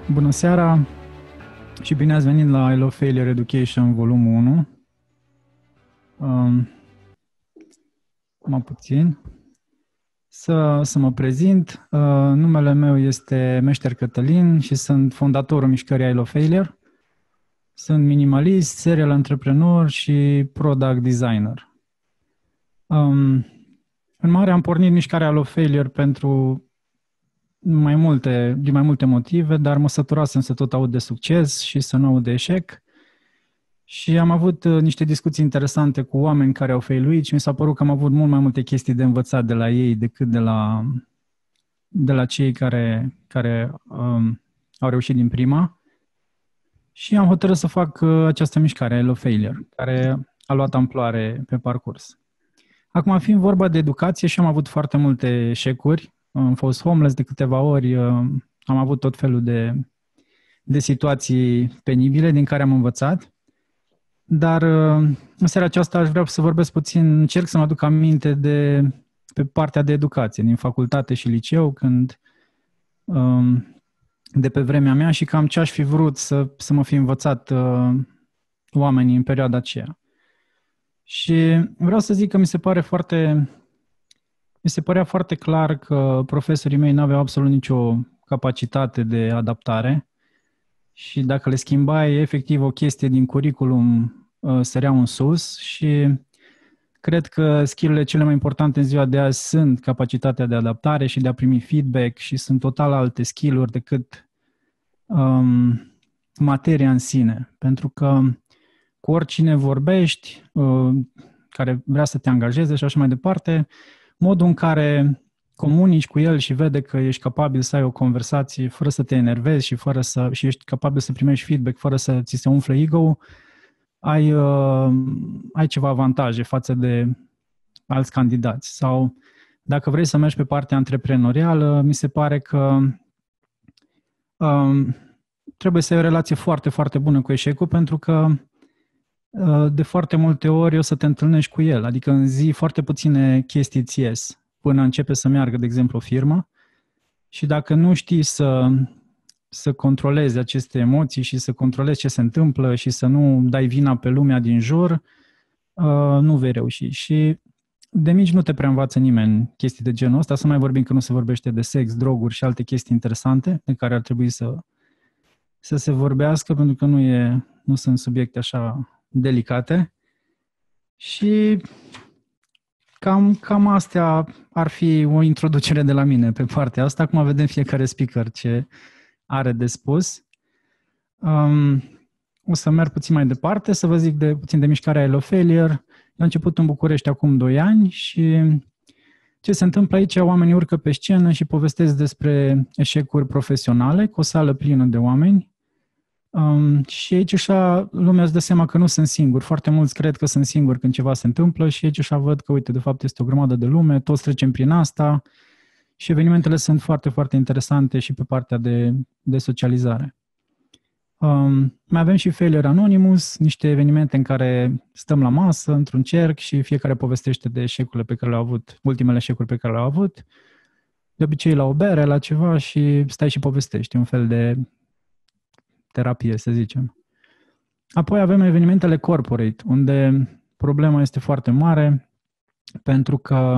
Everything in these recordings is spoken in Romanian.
Bună seara și bine ați venit la I Love Failure Education volumul 1. Mai puțin. Să mă prezint. Numele meu este Meșter Cătălin și sunt fondatorul mișcării I Love Failure. Sunt minimalist, serial antreprenor și product designer. În mare am pornit mișcarea I Love Failure din mai multe motive, dar mă săturasem să tot aud de succes și să nu aud de eșec. Și am avut niște discuții interesante cu oameni care au failuit și mi s-a părut că am avut mult mai multe chestii de învățat de la ei decât de la cei care au reușit din prima. Și am hotărât să fac această mișcare, I Love Failure, care a luat amploare pe parcurs. Acum, fiind vorba de educație, și am avut foarte multe eșecuri. Am fost homeless de câteva ori, am avut tot felul de situații penibile din care am învățat. Dar în seara aceasta aș vrea să vorbesc puțin, încerc să mă aduc aminte pe partea de educație, din facultate și liceu, de pe vremea mea și cam ce aș fi vrut să mă fi învățat oamenii în perioada aceea. Și vreau să zic că mi se părea foarte clar că profesorii mei n-aveau absolut nicio capacitate de adaptare și dacă le schimbai efectiv o chestie din curriculum, săreau în sus și cred că skill-urile cele mai importante în ziua de azi sunt capacitatea de adaptare și de a primi feedback și sunt total alte skill-uri decât materia în sine. Pentru că cu oricine vorbești, care vrea să te angajeze și așa mai departe, modul în care comunici cu el și vede că ești capabil să ai o conversație fără să te enervezi și ești capabil să primești feedback fără să ți se umfle ego, ai ceva avantaje față de alți candidați. Sau dacă vrei să mergi pe partea antreprenorială, mi se pare că trebuie să ai o relație foarte, foarte bună cu eșecul, pentru că de foarte multe ori o să te întâlnești cu el. Adică în zi foarte puține chestii îți ies până începe să meargă, de exemplu, o firmă. Și dacă nu știi să controlezi aceste emoții și să controlezi ce se întâmplă și să nu dai vina pe lumea din jur, nu vei reuși. Și de mici nu te prea învață nimeni chestii de genul ăsta, să mai vorbim că nu se vorbește de sex, droguri și alte chestii interesante de care ar trebui să se vorbească, pentru că nu sunt subiecte așa delicate. Și cam astea ar fi o introducere de la mine pe partea asta. Acum vedem fiecare speaker ce are de spus. O să merg puțin mai departe, să vă zic puțin de mișcarea I Love Failure. Eu am început în București acum 2 ani și ce se întâmplă aici, oamenii urcă pe scenă și povestesc despre eșecuri profesionale cu o sală plină de oameni. Și aici așa lumea îți dă seama că nu sunt singuri. Foarte mulți cred că sunt singuri când ceva se întâmplă și aici așa văd că, uite, de fapt este o grămadă de lume, toți trecem prin asta și evenimentele sunt foarte, foarte interesante și pe partea de socializare. Mai avem și Failure Anonymous, niște evenimente în care stăm la masă, într-un cerc și fiecare povestește de eșecurile pe care le-au avut, ultimele eșecuri pe care le-au avut. De obicei la o bere, la ceva și stai și povestești, un fel de terapie, să zicem. Apoi avem evenimentele corporate, unde problema este foarte mare, pentru că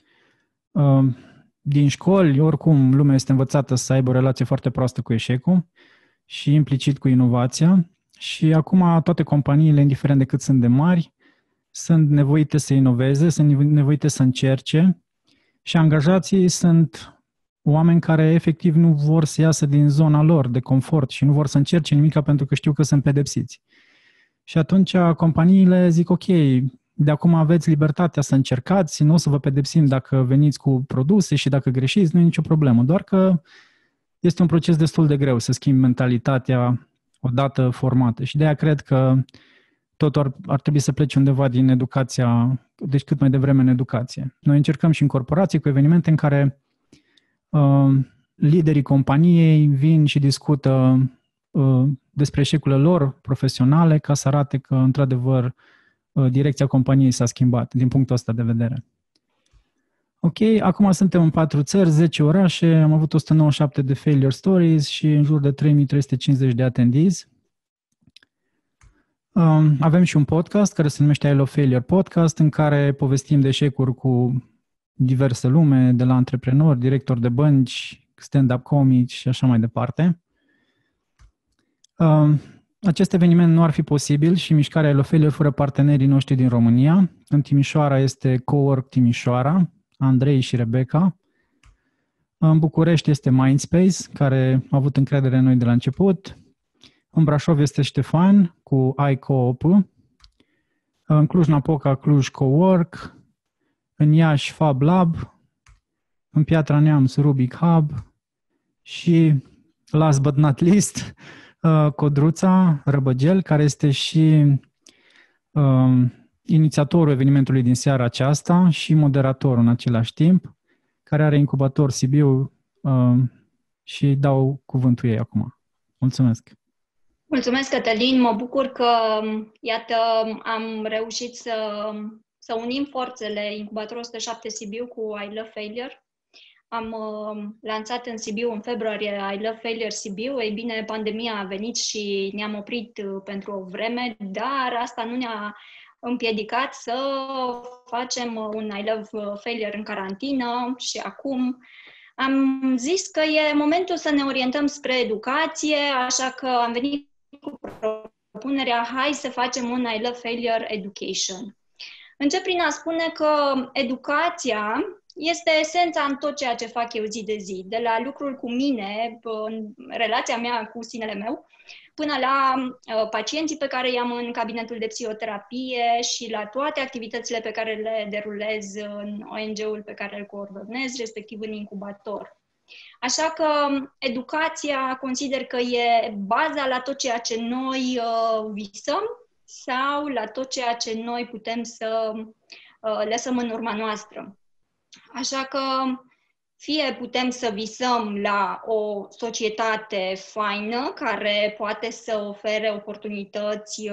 din școli, oricum, lumea este învățată să aibă o relație foarte proastă cu eșecul și implicit cu inovația. Și acum toate companiile, indiferent de cât sunt de mari, sunt nevoite să inoveze, sunt nevoite să încerce și angajații sunt oameni care efectiv nu vor să iasă din zona lor de confort și nu vor să încerce nimica pentru că știu că sunt pedepsiți. Și atunci companiile zic, ok, de acum aveți libertatea să încercați, nu o să vă pedepsim dacă veniți cu produse și dacă greșiți, nu e nicio problemă. Doar că este un proces destul de greu să schimbi mentalitatea odată formată. Și de aia cred că totul ar trebui să plece undeva din educația, deci cât mai devreme în educație. Noi încercăm și în corporații cu evenimente în care liderii companiei vin și discută despre eșecurile lor profesionale ca să arate că, într-adevăr, direcția companiei s-a schimbat din punctul ăsta de vedere. Ok, acum suntem în 4 țări, 10 orașe, am avut 197 de failure stories și în jur de 3350 de attendees. Avem și un podcast care se numește I Love Failure Podcast, în care povestim de eșecuri cu diverse lume, de la antreprenori, directori de bănci, stand-up comici și așa mai departe. Acest eveniment nu ar fi posibil și mișcarea I Love Failure fără partenerii noștri din România. În Timișoara este Cowork Timișoara, Andrei și Rebecca. În București este Mindspace, care a avut încredere în noi de la început. În Brașov este Ștefan cu iCoop. În Cluj-Napoca, Cluj Cowork. În Iași, Fab Lab. În Piatra Neamț, Rubik Hub. Și, last but not least, Codruța Răbăgel, care este și inițiatorul evenimentului din seara aceasta și moderatorul în același timp, care are incubator Sibiu și dau cuvântul ei acum. Mulțumesc! Mulțumesc, Cătălin! Mă bucur că, iată, am reușit să unim forțele Incubatorul 107 Sibiu cu I Love Failure. Am lansat în Sibiu în februarie I Love Failure Sibiu. Ei bine, pandemia a venit și ne-am oprit pentru o vreme, dar asta nu ne-a împiedicat să facem un I Love Failure în carantină și acum am zis că e momentul să ne orientăm spre educație, așa că am venit cu propunerea, hai să facem un I Love Failure Education. Încep prin a spune că educația este esența în tot ceea ce fac eu zi de zi, de la lucrul cu mine, în relația mea cu sinele meu, până la pacienții pe care i-am în cabinetul de psihoterapie și la toate activitățile pe care le derulez în ONG-ul pe care îl coordonez, respectiv în incubator. Așa că educația consider că e baza la tot ceea ce noi visăm sau la tot ceea ce noi putem să lăsăm în urma noastră. Așa că fie putem să visăm la o societate faină care poate să ofere oportunități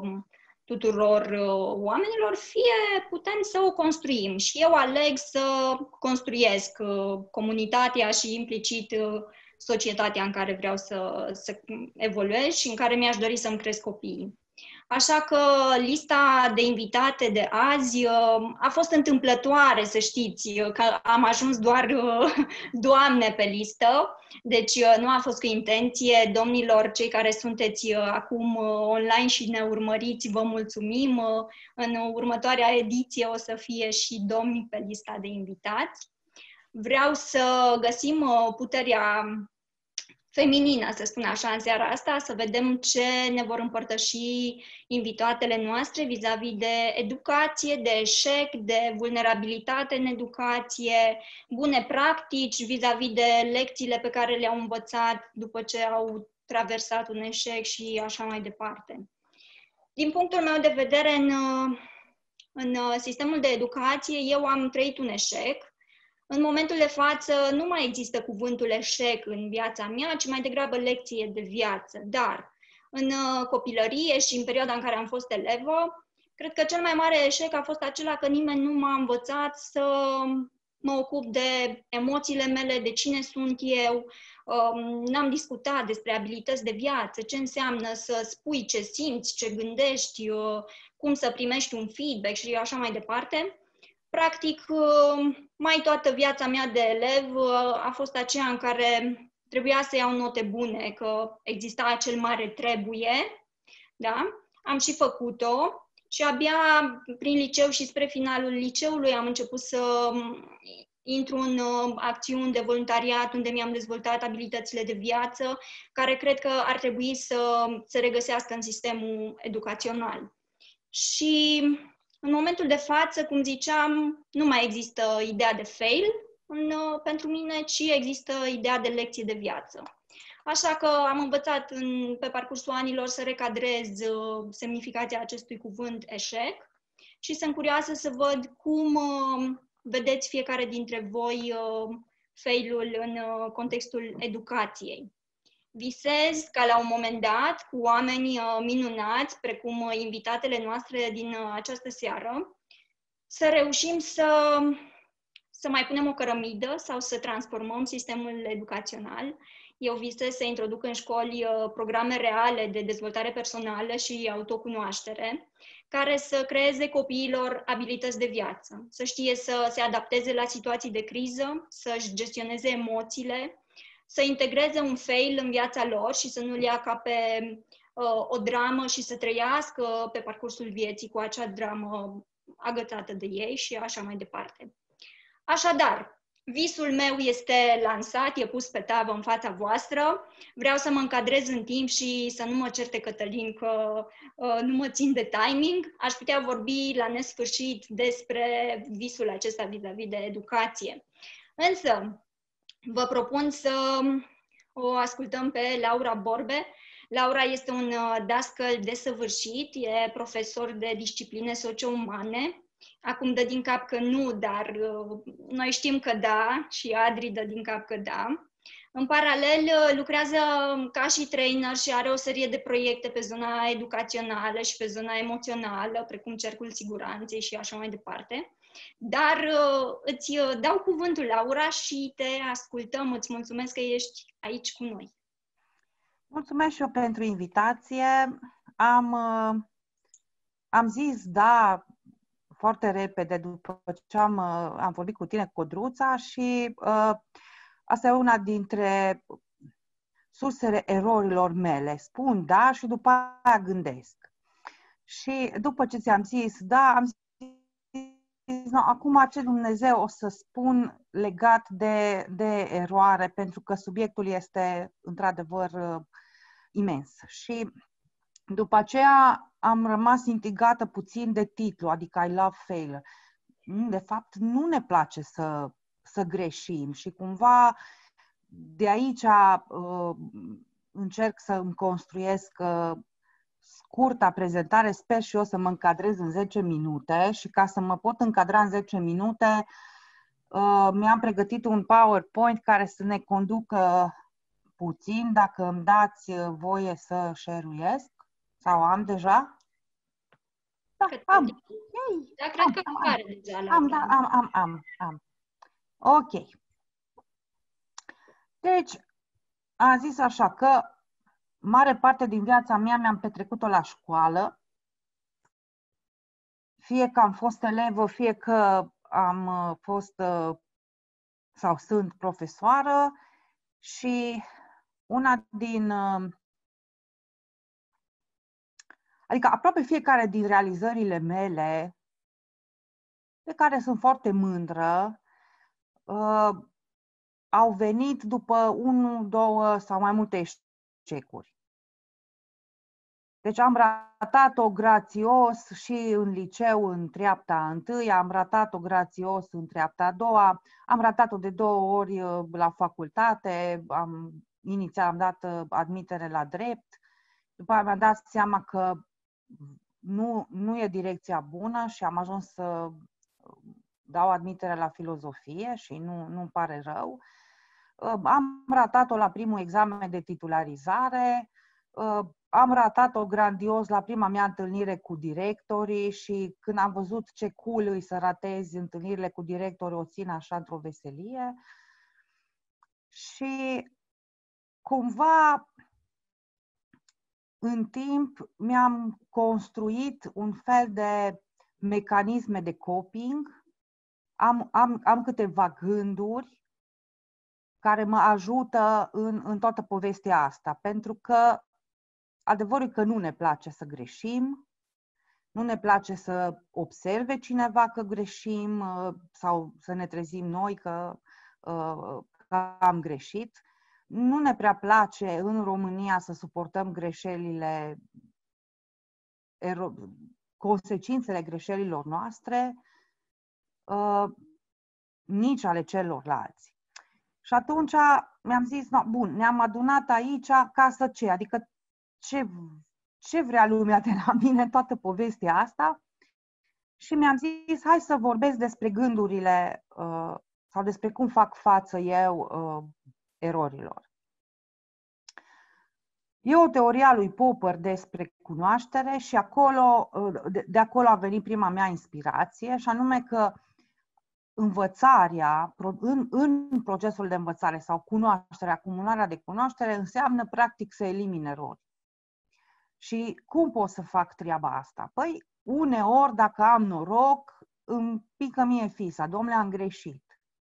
tuturor oamenilor, fie putem să o construim. Și eu aleg să construiesc comunitatea și implicit societatea în care vreau să evoluez și în care mi-aș dori să-mi cresc copiii. Așa că lista de invitate de azi a fost întâmplătoare, să știți, că am ajuns doar doamne pe listă, deci nu a fost cu intenție. Domnilor, cei care sunteți acum online și ne urmăriți, vă mulțumim. În următoarea ediție o să fie și domni pe lista de invitați. Vreau să găsim puterea feminină, să spun așa, în seara asta, să vedem ce ne vor împărtăși invitatele noastre vis-a-vis de educație, de eșec, de vulnerabilitate în educație, bune practici vis-a-vis de lecțiile pe care le-au învățat după ce au traversat un eșec și așa mai departe. Din punctul meu de vedere, în sistemul de educație, eu am trăit un eșec. În momentul de față nu mai există cuvântul eșec în viața mea, ci mai degrabă lecție de viață. Dar în copilărie și în perioada în care am fost elevă, cred că cel mai mare eșec a fost acela că nimeni nu m-a învățat să mă ocup de emoțiile mele, de cine sunt eu. N-am discutat despre abilități de viață, ce înseamnă să spui ce simți, ce gândești, cum să primești un feedback și așa mai departe. Practic, mai toată viața mea de elev a fost aceea în care trebuia să iau note bune, că exista acel mare trebuie, da? Am și făcut-o și abia prin liceu și spre finalul liceului am început să intru în acțiuni de voluntariat unde mi-am dezvoltat abilitățile de viață, care cred că ar trebui să se regăsească în sistemul educațional. Și în momentul de față, cum ziceam, nu mai există ideea de fail pentru mine, ci există ideea de lecție de viață. Așa că am învățat pe parcursul anilor să recadrez semnificația acestui cuvânt eșec și sunt curioasă să văd cum vedeți fiecare dintre voi failul în contextul educației. Visez ca la un moment dat, cu oameni minunați, precum invitatele noastre din această seară, să reușim să să mai punem o cărămidă sau să transformăm sistemul educațional. Eu visez să introduc în școli programe reale de dezvoltare personală și autocunoaștere, care să creeze copiilor abilități de viață, să știe să se adapteze la situații de criză, să-și gestioneze emoțiile, să integreze un fail în viața lor și să nu-l ia ca pe o dramă și să trăiască pe parcursul vieții cu acea dramă agățată de ei și așa mai departe. Așadar, visul meu este lansat, e pus pe tavă în fața voastră. Vreau să mă încadrez în timp și să nu mă certe Cătălin că nu mă țin de timing. Aș putea vorbi la nesfârșit despre visul acesta vis-a-vis de educație. Însă, vă propun să o ascultăm pe Laura Borbe. Laura este un dascăl desăvârșit, e profesor de discipline socio-umane. Acum dă din cap că nu, dar noi știm că da, și Adri dă din cap că da. În paralel, lucrează ca și trainer și are o serie de proiecte pe zona educațională și pe zona emoțională, precum Cercul Siguranței și așa mai departe. Dar îți dau cuvântul, Laura, și te ascultăm. Îți mulțumesc că ești aici cu noi. Mulțumesc și eu pentru invitație. Am zis da foarte repede după ce am vorbit cu tine, Codruța, și asta e una dintre sursele erorilor mele. Spun da și după aia gândesc. Și după ce ți-am zis da, am zis no, acum ce Dumnezeu o să spun legat de eroare, pentru că subiectul este într-adevăr imens. Și după aceea am rămas intrigată puțin de titlu, adică I love failure. De fapt, nu ne place să greșim și cumva de aici încerc să îmi construiesc scurta prezentare. Sper și eu să mă încadrez în 10 minute și ca să mă pot încadra în 10 minute mi-am pregătit un PowerPoint care să ne conducă puțin, dacă îmi dați voie să share-uiesc. Sau am deja? Da, am. Da, cred că apare deja. Am. Ok. Deci, am zis așa că mare parte din viața mea mi-am petrecut-o la școală. Fie că am fost elevă, fie că am fost sau sunt profesoară și una din... Adică aproape fiecare din realizările mele, de care sunt foarte mândră, au venit după 1, 2 sau mai multe eșecuri. Deci am ratat-o grațios și în liceu în treapta întâi, am ratat-o grațios în treapta a doua, am ratat-o de 2 ori la facultate, inițial am dat admitere la drept, după aceea mi-am dat seama că nu e direcția bună și am ajuns să dau admitere la filozofie și nu-mi pare rău. Am ratat-o la primul examen de titularizare, am ratat-o grandios la prima mea întâlnire cu directorii și când am văzut ce cool îi să ratezi întâlnirile cu directorii, o țin așa într-o veselie. Și cumva în timp mi-am construit un fel de mecanisme de coping, am câteva gânduri care mă ajută în toată povestea asta, pentru că adevărul e că nu ne place să greșim, nu ne place să observe cineva că greșim sau să ne trezim noi că am greșit. Nu ne prea place în România să suportăm greșelile, consecințele greșelilor noastre, nici ale celorlalți. Și atunci mi-am zis, no, bun, ne-am adunat aici ca să ce? Adică ce vrea lumea de la mine în toată povestea asta? Și mi-am zis, hai să vorbesc despre gândurile sau despre cum fac față eu erorilor. E o teorie a lui Popper despre cunoaștere și de acolo a venit prima mea inspirație, și anume că învățarea, în procesul de învățare sau cunoașterea, acumularea de cunoaștere, înseamnă practic să elimine erori. Și cum pot să fac treaba asta? Păi, uneori, dacă am noroc, îmi pică mie fisa, dom'le, am greșit.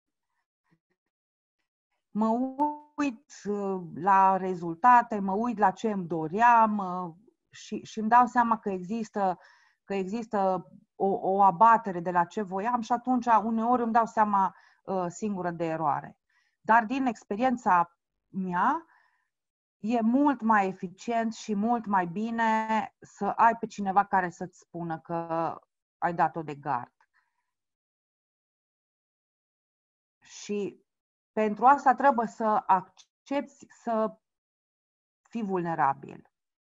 Mă uit la rezultate, mă uit la ce îmi doream și îmi dau seama că există o abatere de la ce voiam și atunci uneori îmi dau seama singură de eroare. Dar din experiența mea, e mult mai eficient și mult mai bine să ai pe cineva care să-ți spună că ai dat-o de gard. Și pentru asta trebuie să accepti să fii vulnerabil.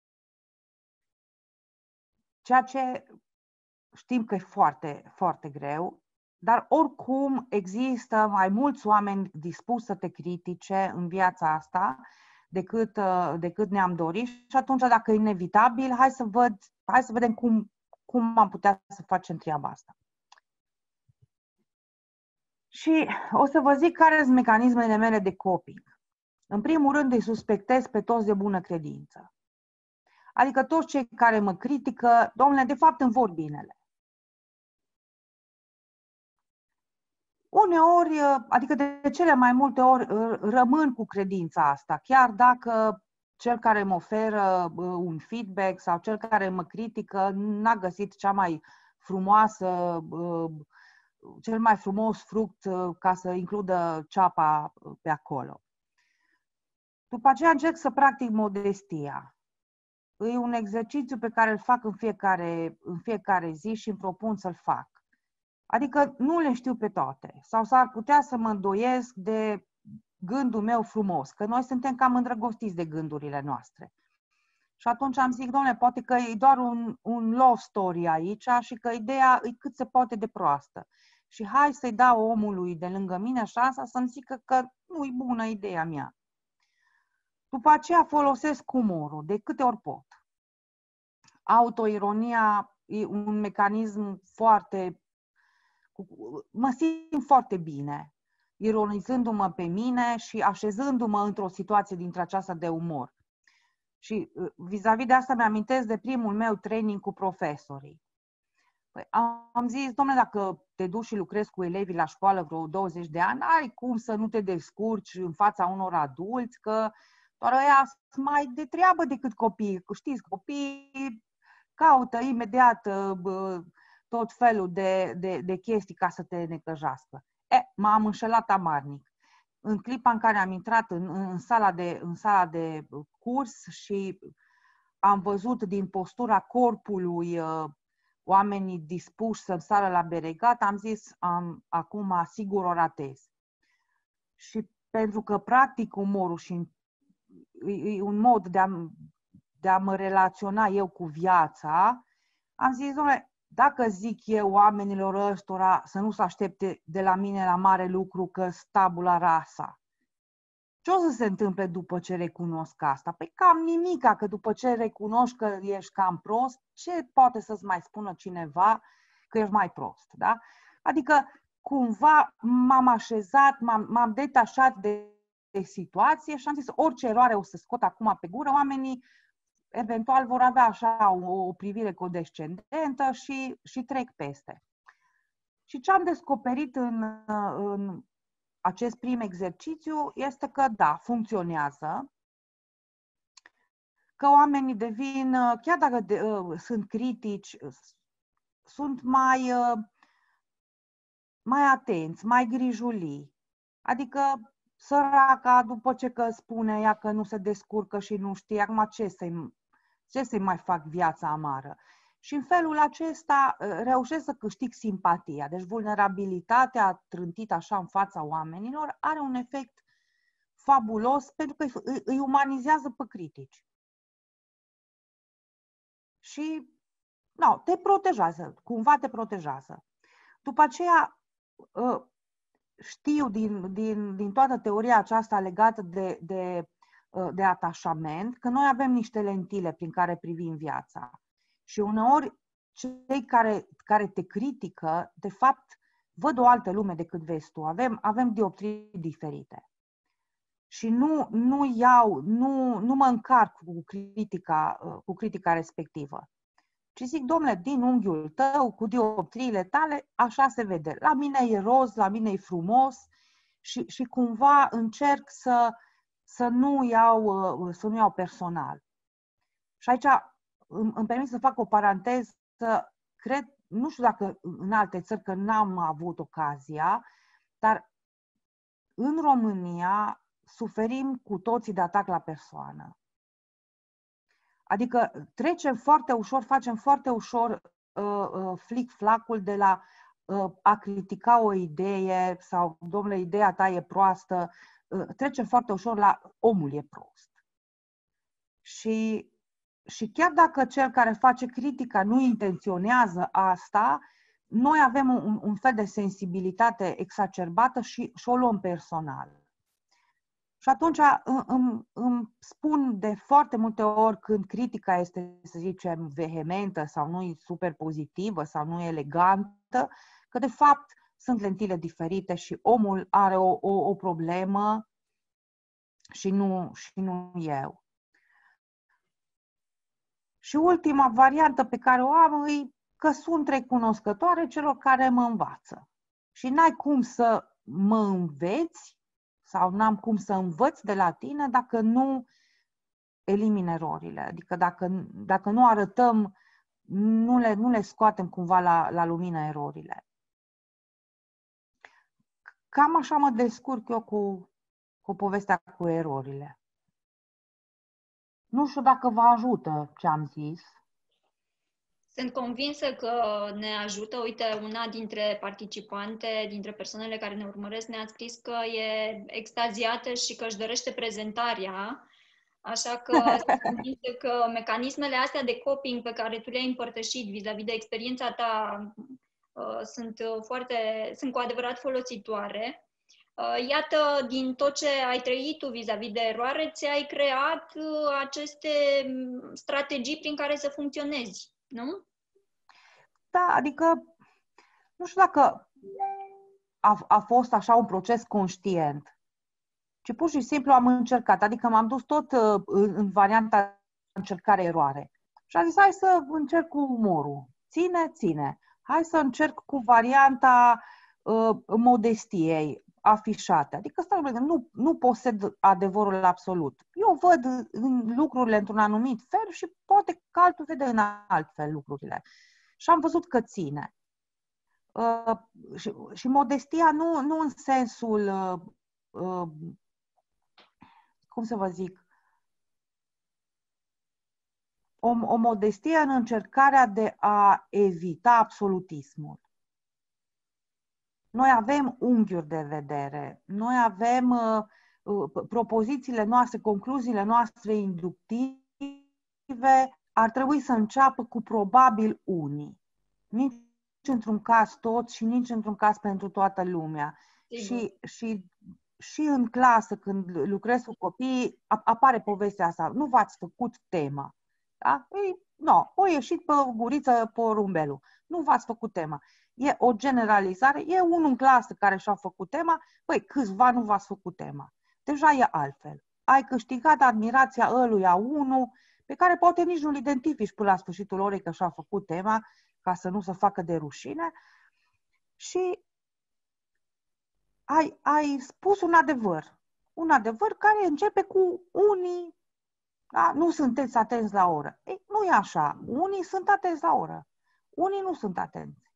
Ceea ce știm că e foarte, foarte greu, dar oricum există mai mulți oameni dispuși să te critice în viața asta decât ne-am dorit și atunci, dacă e inevitabil, hai să vedem cum am putea să facem treaba asta. Și o să vă zic care sunt mecanismele mele de coping. În primul rând îi suspectez pe toți de bună credință. Adică toți cei care mă critică, domnule, de fapt îmi vor binele. Uneori, adică de cele mai multe ori, rămân cu credința asta, chiar dacă cel care mă oferă un feedback sau cel care mă critică n-a găsit cea mai frumoasă, cel mai frumos fruct ca să includă ceapa pe acolo. După aceea încerc să practic modestia. E un exercițiu pe care îl fac în fiecare zi și îmi propun să-l fac. Adică nu le știu pe toate. Sau s-ar putea să mă îndoiesc de gândul meu frumos, că noi suntem cam îndrăgostiți de gândurile noastre. Și atunci am zis, dom'le, poate că e doar un love story aici și că ideea e cât se poate de proastă. Și hai să-i dau omului de lângă mine șansa să-mi zică că nu-i bună ideea mea. După aceea folosesc umorul, de câte ori pot. Autoironia e un mecanism foarte... Mă simt foarte bine, ironizându-mă pe mine și așezându-mă într-o situație dintre aceasta de umor. Și vis-a-vis de asta mi-amintesc de primul meu training cu profesorii. Păi, am zis, dom'le, dacă te duci și lucrezi cu elevii la școală vreo 20 de ani, ai cum să nu te descurci în fața unor adulți, că doar ăia sunt mai de treabă decât copiii. Știți, copiii caută imediat tot felul de chestii ca să te necăjească. M-am înșelat amarnic. În clipa în care am intrat în sala de curs și am văzut din postura corpului oamenii dispuși să sară la beregat, am zis, acum sigur o ratez. Și pentru că practic umorul și e un mod de a mă relaționa eu cu viața, am zis, dom'le, dacă zic eu oamenilor ăstora să nu se aștepte de la mine la mare lucru că stabula rasa, ce o să se întâmple după ce recunosc asta? Păi cam nimica, că după ce recunoști că ești cam prost, ce poate să-ți mai spună cineva că ești mai prost, da? Adică cumva m-am așezat, m-am detașat de situație și am zis, orice eroare o să scot acum pe gură, oamenii eventual vor avea așa o privire condescendentă și trec peste. Și ce am descoperit în acest prim exercițiu este că, da, funcționează, că oamenii devin, chiar dacă sunt critici, sunt mai atenți, mai grijulii. Adică săraca, după ce că spune ea că nu se descurcă și nu știe, acum ce să-i mai fac viața amară? Și în felul acesta reușesc să câștig simpatia. Deci vulnerabilitatea trântită așa în fața oamenilor are un efect fabulos pentru că îi umanizează pe critici. Și te protejează, cumva te protejează. După aceea știu din toată teoria aceasta legată de atașament că noi avem niște lentile prin care privim viața. Și uneori cei care te critică, de fapt, văd o altă lume decât vezi tu, avem dioptrii diferite. Și nu mă încarc cu critica respectivă. Ci zic, domnule, din unghiul tău, cu dioptriile tale, așa se vede. La mine e roz, la mine e frumos și cumva încerc să nu iau personal. Și aici îmi permit să fac o paranteză. Nu știu dacă în alte țări, că n-am avut ocazia, dar în România suferim cu toții de atac la persoană. Adică trecem foarte ușor, facem foarte ușor flic-flacul de la a critica o idee sau, domnule, ideea ta e proastă, trecem foarte ușor la omul e prost. Și chiar dacă cel care face critica nu intenționează asta, noi avem un fel de sensibilitate exacerbată și o luăm personal. Și atunci îmi spun de foarte multe ori când critica este, să zicem, vehementă sau nu e super pozitivă sau nu e elegantă, că de fapt sunt lentile diferite și omul are o problemă și nu eu. Și ultima variantă pe care o am e că sunt recunoscătoare celor care mă învață. Și n-ai cum să mă înveți sau n-am cum să învăț de la tine dacă nu elimin erorile. Adică dacă nu arătăm, nu le scoatem cumva la lumină erorile. Cam așa mă descurc eu cu povestea cu erorile. Nu știu dacă vă ajută ce am zis. Sunt convinsă că ne ajută. Uite, una dintre participante, dintre persoanele care ne urmăresc, ne-a scris că e extaziată și că își dorește prezentarea. Așa că sunt convinsă că mecanismele astea de coping pe care tu le-ai împărtășit vis-a-vis de experiența ta sunt cu adevărat folositoare. Iată, din tot ce ai trăit tu vis-a-vis de eroare, ți-ai creat aceste strategii prin care să funcționezi, nu? Da, adică nu știu dacă a fost așa un proces conștient, ci pur și simplu am încercat. Adică m-am dus tot în varianta încercare-eroare. Și am zis, hai să încerc cu umorul. Ține. Hai să încerc cu varianta modestiei afișate. Adică nu posed adevărul absolut. Eu văd lucrurile într-un anumit fel și poate că altul vede în alt fel lucrurile. Și am văzut că ține. Și modestia nu în sensul, cum să vă zic, o modestie în încercarea de a evita absolutismul. Noi avem unghiuri de vedere, noi avem propozițiile noastre, concluziile noastre inductive, ar trebui să înceapă cu probabil unii. Nici într-un caz toți și nici într-un caz pentru toată lumea. Și în clasă, când lucrez cu copiii, apare povestea asta. Nu v-ați făcut tema. Da? O ieșit pe guriță porumbelul. Nu v-ați făcut tema. E o generalizare. E unul în clasă care și-a făcut tema. Păi, câțiva nu v-ați făcut tema. Deja e altfel. Ai câștigat admirația ăluia unul pe care poate nici nu-l identifici până la sfârșitul orei că și-a făcut tema, ca să nu se facă de rușine. Și ai spus un adevăr care începe cu unii, da? Nu sunteți atenți la oră. Ei, nu e așa. Unii sunt atenți la oră. Unii nu sunt atenți.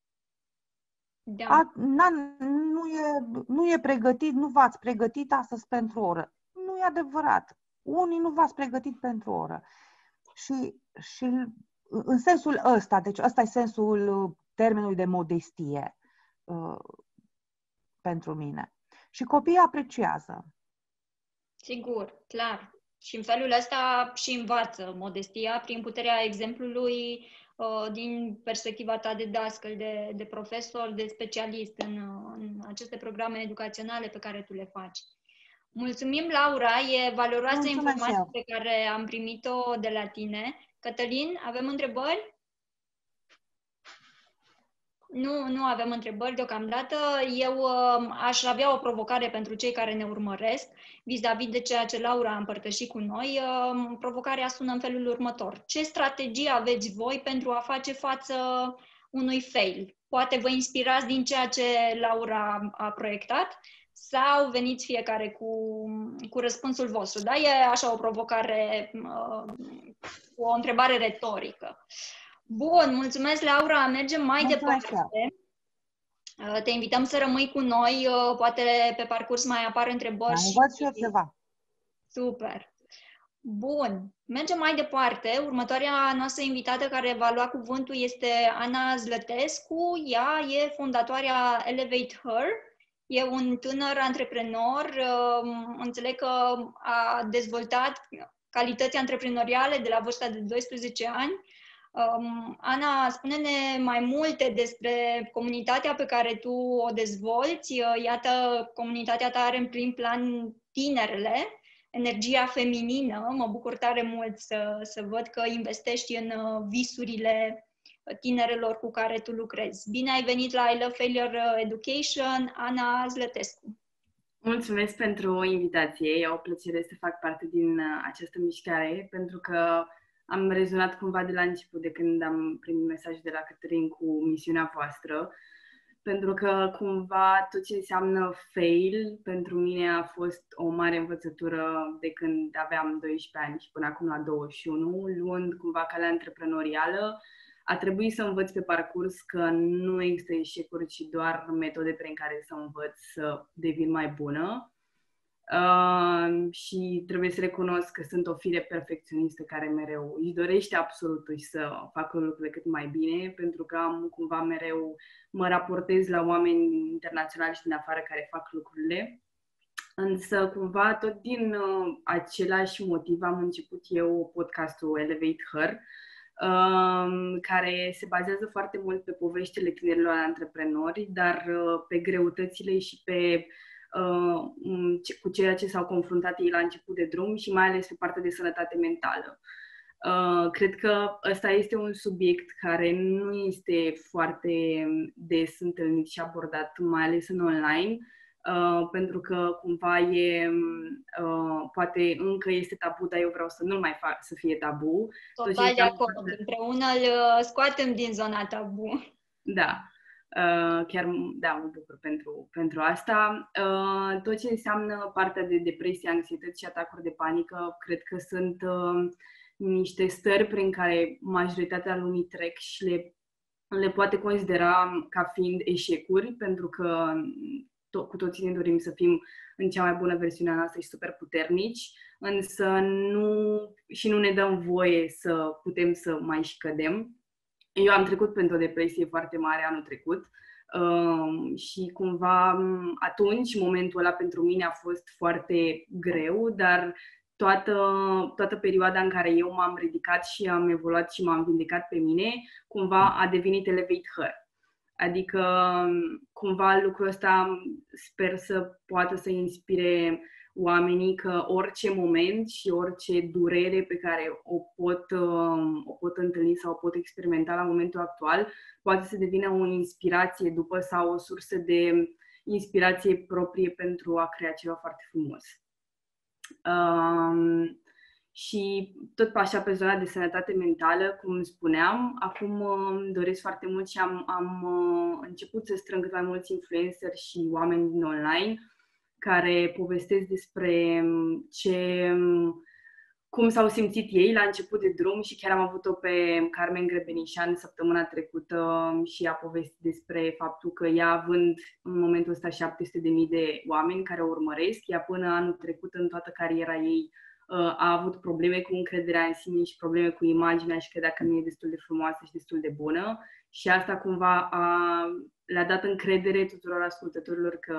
Da. Nu e pregătit, nu v-ați pregătit astăzi pentru o oră. Nu e adevărat. Unii nu v-ați pregătit pentru o oră. Și în sensul ăsta, deci ăsta e sensul termenului de modestie pentru mine. Și copiii apreciază. Sigur, clar. Și în felul ăsta și învață modestia prin puterea exemplului din perspectiva ta de dascăl, de profesor, de specialist în aceste programe educaționale pe care tu le faci. Mulțumim, Laura, e valoroasă informația pe care am primit-o de la tine. Cătălin, avem întrebări? Nu avem întrebări deocamdată. Eu aș avea o provocare pentru cei care ne urmăresc, vis-a-vis de ceea ce Laura a împărtășit cu noi. Provocarea sună în felul următor. Ce strategie aveți voi pentru a face față unui fail? Poate vă inspirați din ceea ce Laura a proiectat sau veniți fiecare cu răspunsul vostru. Da? E așa o provocare, o întrebare retorică. Bun, mulțumesc, Laura. Mergem mai departe. Te invităm să rămâi cu noi. Poate pe parcurs mai apar întrebări. Mai văd și eu ceva. Super. Bun. Mergem mai departe. Următoarea noastră invitată care va lua cuvântul este Ana Zlătescu. Ea e fondatoarea Elevate Her. E un tânăr antreprenor. Înțeleg că a dezvoltat calități antreprenoriale de la vârsta de 12 ani. Ana, spune-ne mai multe despre comunitatea pe care tu o dezvolți. Iată, comunitatea ta are în prim plan tinerele, energia feminină. Mă bucur tare mult să văd că investești în visurile tinerelor cu care tu lucrezi. Bine ai venit la I Love Failure Education, Ana Zlătescu. Mulțumesc pentru invitație. E o plăcere să fac parte din această mișcare, pentru că am rezonat cumva de la început, de când am primit mesaj de la Cătălin cu misiunea voastră, pentru că cumva tot ce înseamnă fail pentru mine a fost o mare învățătură de când aveam 12 ani și până acum la 21, luând cumva calea antreprenorială. A trebuit să învăț pe parcurs că nu există eșecuri, ci doar metode prin care să învăț să devin mai bună. Și trebuie să recunosc că sunt o fire perfecționistă care mereu își dorește absolut să facă lucrurile cât mai bine, pentru că am cumva mereu mă raportez la oameni internaționali și din afară care fac lucrurile. Însă cumva tot din același motiv am început eu podcastul Elevate Her, care se bazează foarte mult pe poveștile tinerilor antreprenori, dar pe greutățile și pe cu ceea ce s-au confruntat ei la început de drum și mai ales pe partea de sănătate mentală. Cred că ăsta este un subiect care nu este foarte des întâlnit și abordat, mai ales în online, pentru că cumva poate încă este tabu, dar eu vreau să nu mai fac să fie tabu. Total de acord. Împreună îl scoatem din zona tabu. Da. Chiar mă bucur pentru asta. Tot ce înseamnă partea de depresie, anxietăți și atacuri de panică, cred că sunt niște stări prin care majoritatea lumii trec și le poate considera ca fiind eșecuri, pentru că cu toții ne dorim să fim în cea mai bună versiune a noastră și super puternici, însă nu ne dăm voie să putem să mai și cădem. Eu am trecut pentru o depresie foarte mare anul trecut și cumva atunci, momentul ăla pentru mine a fost foarte greu, dar toată perioada în care eu m-am ridicat și am evoluat și m-am vindecat pe mine, cumva a devenit Elevate Her. Adică cumva lucrul ăsta sper să poată să inspire oamenii că orice moment și orice durere pe care o pot întâlni sau o pot experimenta la momentul actual poate să devină o inspirație după sau o sursă de inspirație proprie pentru a crea ceva foarte frumos. Și tot așa pe zona de sănătate mentală, cum spuneam, acum îmi doresc foarte mult și am început să strâng cât mai mulți influenceri și oameni din online care povestesc despre cum s-au simțit ei la început de drum și chiar am avut-o pe Carmen Grebenișan săptămâna trecută și a povestit despre faptul că ea, având în momentul ăsta 700.000 de oameni care o urmăresc, ea până anul trecut în toată cariera ei a avut probleme cu încrederea în sine și probleme cu imaginea și credea că nu e destul de frumoasă și destul de bună și asta cumva le-a dat încredere tuturor ascultătorilor că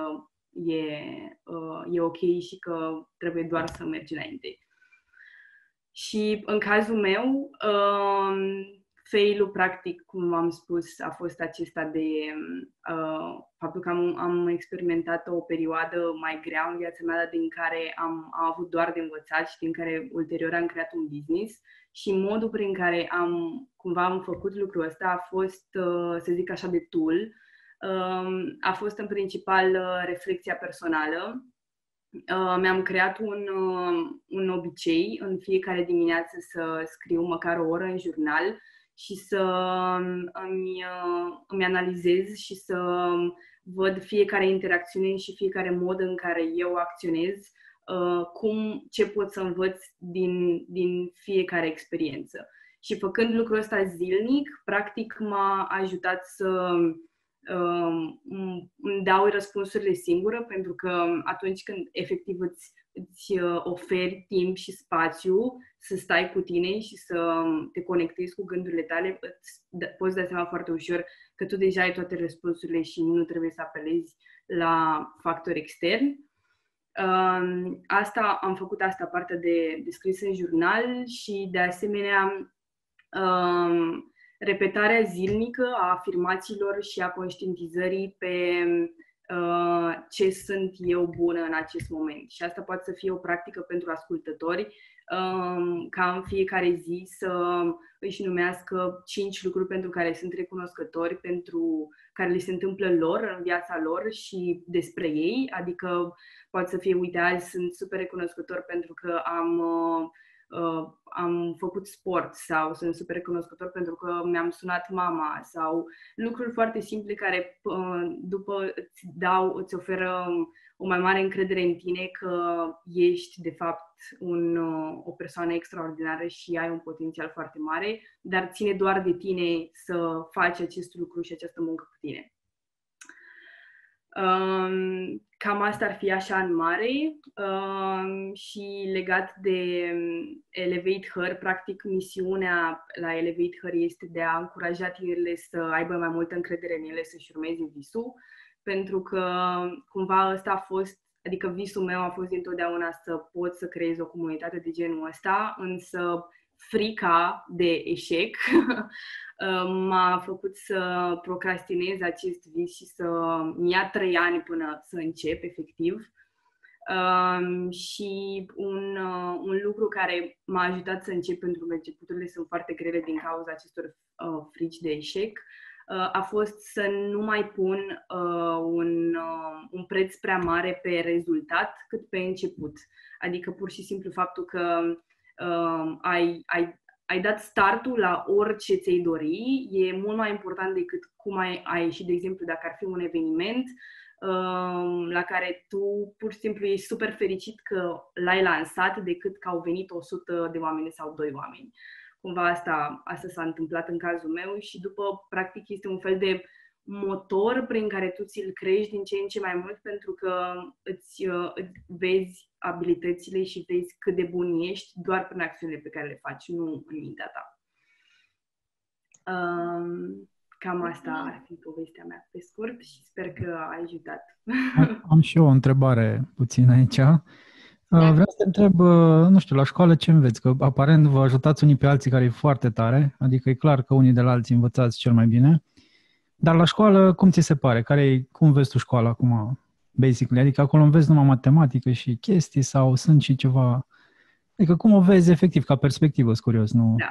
e ok și că trebuie doar să mergi înainte. Și în cazul meu, fail-ul, practic, cum am spus, a fost acesta de faptul că am experimentat o perioadă mai grea în viața mea, din care am avut doar de învățat și din care ulterior am creat un business. Și modul prin care am făcut lucrul ăsta a fost, să zic așa, de tool. A fost în principal reflexia personală. Mi-am creat un obicei în fiecare dimineață să scriu măcar o oră în jurnal și să îmi analizez și să văd fiecare interacțiune și fiecare mod în care eu acționez, ce pot să învăț din fiecare experiență. Și făcând lucrul ăsta zilnic, practic m-a ajutat să îmi dau răspunsurile singură, pentru că atunci când efectiv îți oferi timp și spațiu să stai cu tine și să te conectezi cu gândurile tale, poți da seama foarte ușor că tu deja ai toate răspunsurile și nu trebuie să apelezi la factori externi. Am făcut asta, partea de scris în jurnal și de asemenea repetarea zilnică a afirmațiilor și a conștientizării pe ce sunt eu bună în acest moment. Și asta poate să fie o practică pentru ascultători, ca în fiecare zi să își numească 5 lucruri pentru care sunt recunoscători, pentru care li se întâmplă lor în viața lor și despre ei. Adică poate să fie, uite, azi sunt super recunoscător pentru că am făcut sport, sau sunt super recunoscător pentru că mi-am sunat mama, sau lucruri foarte simple care după îți oferă o mai mare încredere în tine că ești de fapt o persoană extraordinară și ai un potențial foarte mare, dar ține doar de tine să faci acest lucru și această muncă cu tine. Cam asta ar fi așa în mare. Și legat de Elevate Her, practic misiunea la Elevate Her este de a încuraja tinerile să aibă mai multă încredere în ele, să-și urmeze visul, pentru că cumva ăsta a fost, adică visul meu a fost dintotdeauna să pot să creez o comunitate de genul ăsta, însă frica de eșec m-a făcut să procrastinez acest vis și să-mi ia 3 ani până să încep, efectiv. Și un lucru care m-a ajutat să încep, pentru că începuturile sunt foarte grele din cauza acestor frici de eșec, a fost să nu mai pun un preț prea mare pe rezultat cât pe început. Adică pur și simplu faptul că ai dat startul la orice ți-ai dori e mult mai important decât cum ai ieșit, de exemplu, dacă ar fi un eveniment la care tu pur și simplu ești super fericit că l-ai lansat, decât că au venit 100 de oameni sau 2 oameni. Cumva asta s-a întâmplat în cazul meu și după, practic, este un fel de motor prin care tu ți-l crești din ce în ce mai mult, pentru că îți vezi abilitățile și vezi cât de bun ești doar prin acțiunile pe care le faci, nu în mintea ta. Cam asta ar fi povestea mea pe scurt și sper că a ajutat. Am și eu o întrebare puțin aici. Vreau să te întreb, nu știu, la școală ce înveți? Că aparent vă ajutați unii pe alții, care e foarte tare, adică e clar că unii de la alții învățați cel mai bine. Dar la școală, cum ți se pare? Cum vezi tu școala acum, basically? Adică acolo înveți numai matematică și chestii sau sunt și ceva... Adică cum o vezi efectiv, ca perspectivă, sunt curios, nu? Da.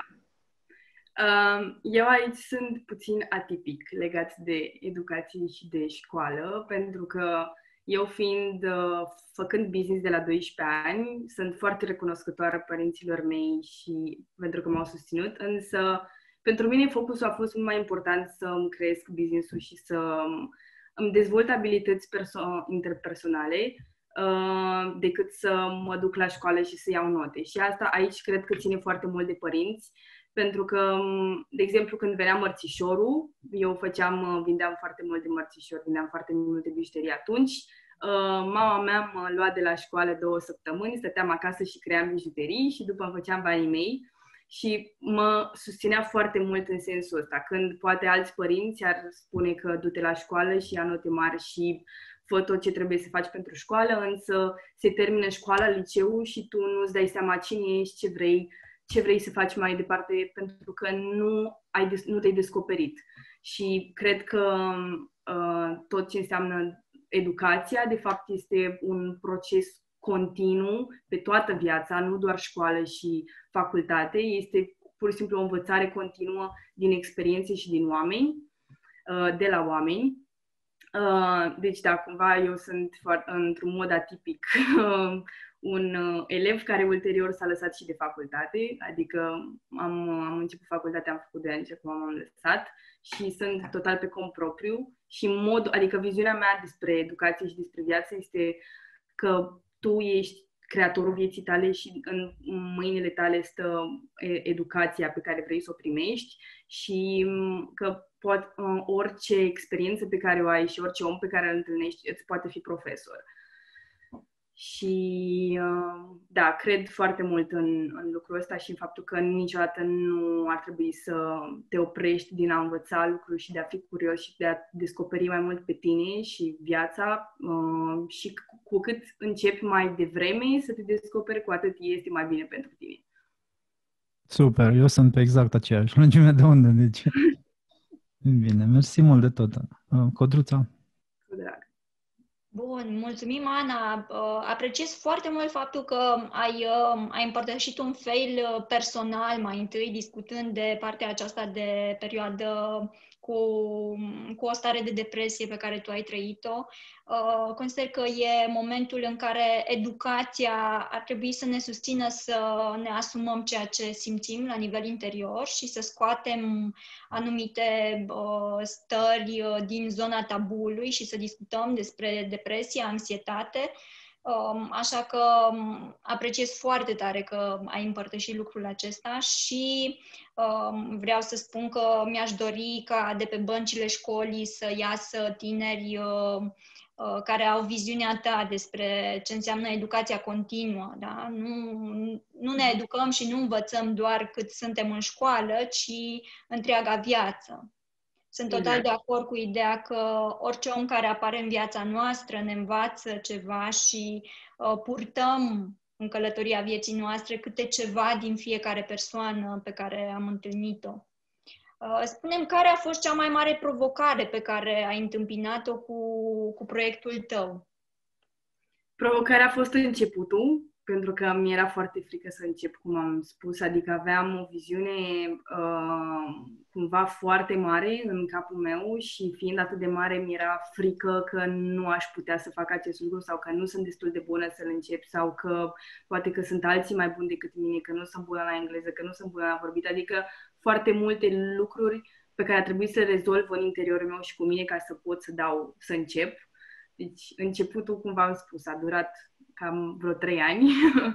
Eu aici sunt puțin atipic legat de educație și de școală, pentru că eu făcând business de la 12 ani, sunt foarte recunoscătoare părinților mei și pentru că m-au susținut, însă pentru mine focusul a fost mult mai important să îmi cresc business-ul și să îmi dezvolt abilități interpersonale decât să mă duc la școală și să iau note. Și asta aici cred că ține foarte mult de părinți, pentru că, de exemplu, când venea mărțișorul, eu vindeam foarte mult de mărțișori, vindeam foarte multe bijuterii atunci. Mama mea mă lua de la școală 2 săptămâni, stăteam acasă și cream bijuterii și după îmi făceam banii mei. Și mă susținea foarte mult în sensul ăsta, când poate alți părinți ar spune că du-te la școală și ia note mari și fă tot ce trebuie să faci pentru școală, însă se termină școala, liceul și tu nu-ți dai seama cine ești, ce vrei, ce vrei să faci mai departe, pentru că nu te-ai descoperit. Și cred că tot ce înseamnă educația, de fapt, este un proces continuu pe toată viața, nu doar școală și facultate, este pur și simplu o învățare continuă din experiențe și din oameni, de la oameni. Deci, da, cumva eu sunt într-un mod atipic un elev care ulterior s-a lăsat și de facultate, adică am început facultatea, am făcut 2 ani și acum m-am lăsat și sunt total pe cont propriu și adică viziunea mea despre educație și despre viață este că tu ești creatorul vieții tale și în mâinile tale stă educația pe care vrei să o primești și că orice experiență pe care o ai și orice om pe care îl întâlnești îți poate fi profesor. Și da, cred foarte mult în lucrul ăsta și în faptul că niciodată nu ar trebui să te oprești din a învăța lucruri și de a fi curios și de a descoperi mai mult pe tine și viața și cu cât începi mai devreme să te descoperi, cu atât este mai bine pentru tine. Super, eu sunt pe exact aceeași lungime de undă, deci bine, mersi mult de tot. Codruța? Cu drag. Bun, mulțumim, Ana. Apreciez foarte mult faptul că ai împărtășit un fail personal mai întâi, discutând de partea aceasta de perioadă cu o stare de depresie pe care tu ai trăit-o. Consider că e momentul în care educația ar trebui să ne susțină să ne asumăm ceea ce simțim la nivel interior și să scoatem anumite stări din zona tabului și să discutăm despre depresie, anxietate. Așa că apreciez foarte tare că ai împărtășit lucrul acesta și vreau să spun că mi-aș dori ca de pe băncile școlii să iasă tineri care au viziunea ta despre ce înseamnă educația continuă. Da? Nu ne educăm și nu învățăm doar cât suntem în școală, ci întreaga viață. Sunt total de acord cu ideea că orice om care apare în viața noastră ne învață ceva și purtăm în călătoria vieții noastre câte ceva din fiecare persoană pe care am întâlnit-o. Spune-mi, care a fost cea mai mare provocare pe care ai întâmpinat-o cu proiectul tău? Provocarea a fost începutul, pentru că mi era foarte frică să încep, cum am spus, adică aveam o viziune cumva foarte mare în capul meu și fiind atât de mare mi-era frică că nu aș putea să fac acest lucru sau că nu sunt destul de bună să-l încep sau că poate că sunt alții mai buni decât mine, că nu sunt bună la engleză, că nu sunt bună la vorbit, adică foarte multe lucruri pe care a trebuit să le rezolv în interiorul meu și cu mine ca să pot să încep. Deci începutul, cum v-am spus, a durat cam vreo 3 ani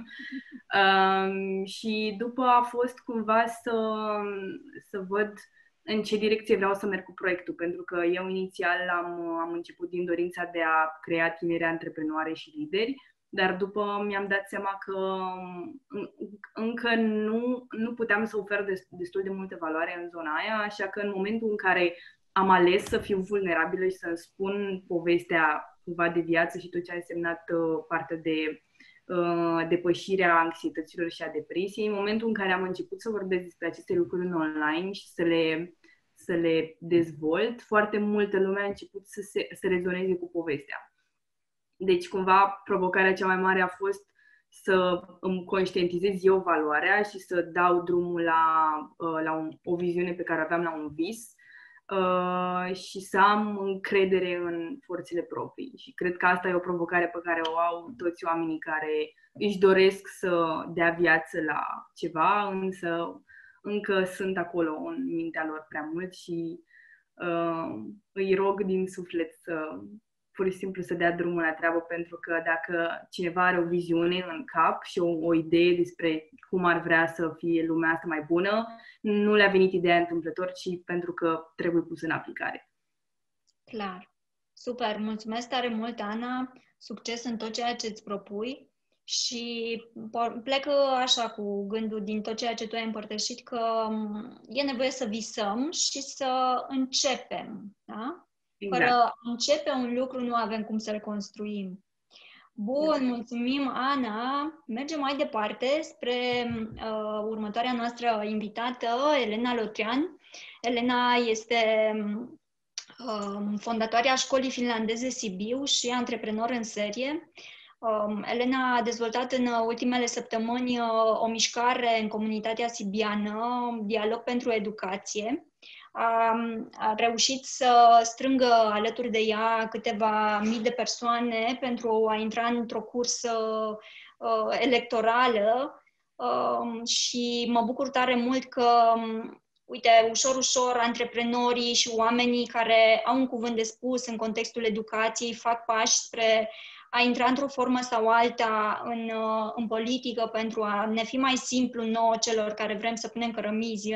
și după a fost cumva să văd în ce direcție vreau să merg cu proiectul, pentru că eu inițial am început din dorința de a crea tineri antreprenoare și lideri, dar după mi-am dat seama că încă nu puteam să ofer destul de multă valoare în zona aia, așa că în momentul în care am ales să fiu vulnerabilă și să-mi spun povestea cumva de viață și tot ce a însemnat partea de depășirea anxietăților și a depresiei, în momentul în care am început să vorbesc despre aceste lucruri în online și să le dezvolt, foarte multă lume a început să rezoneze cu povestea. Deci, cumva, provocarea cea mai mare a fost să îmi conștientizez eu valoarea și să dau drumul la o viziune pe care o aveam, la un vis, și să am încredere în forțele proprii. Și cred că asta e o provocare pe care o au toți oamenii care își doresc să dea viață la ceva, însă încă sunt acolo în mintea lor prea mult și îi rog din suflet să pur și simplu să dea drumul la treabă, pentru că dacă cineva are o viziune în cap și o idee despre cum ar vrea să fie lumea asta mai bună, nu le-a venit ideea întâmplător, ci pentru că trebuie pus în aplicare. Clar. Super. Mulțumesc tare mult, Ana. Succes în tot ceea ce îți propui și plec așa cu gândul din tot ceea ce tu ai împărtășit, că e nevoie să visăm și să începem, da? Exact. Fără a începe un lucru, nu avem cum să-l construim. Bun, mulțumim, Ana. Mergem mai departe spre următoarea noastră invitată, Elena Lotrean. Elena este fondatoarea școlii finlandeze Sibiu și antreprenor în serie. Elena a dezvoltat în ultimele săptămâni o mișcare în comunitatea sibiană, Dialog pentru Educație. A reușit să strângă alături de ea câteva mii de persoane pentru a intra într-o cursă electorală și mă bucur tare mult că, uite, ușor, antreprenorii și oamenii care au un cuvânt de spus în contextul educației fac pași spre a intra într-o formă sau alta în politică pentru a ne fi mai simplu nouă celor care vrem să punem cărămizi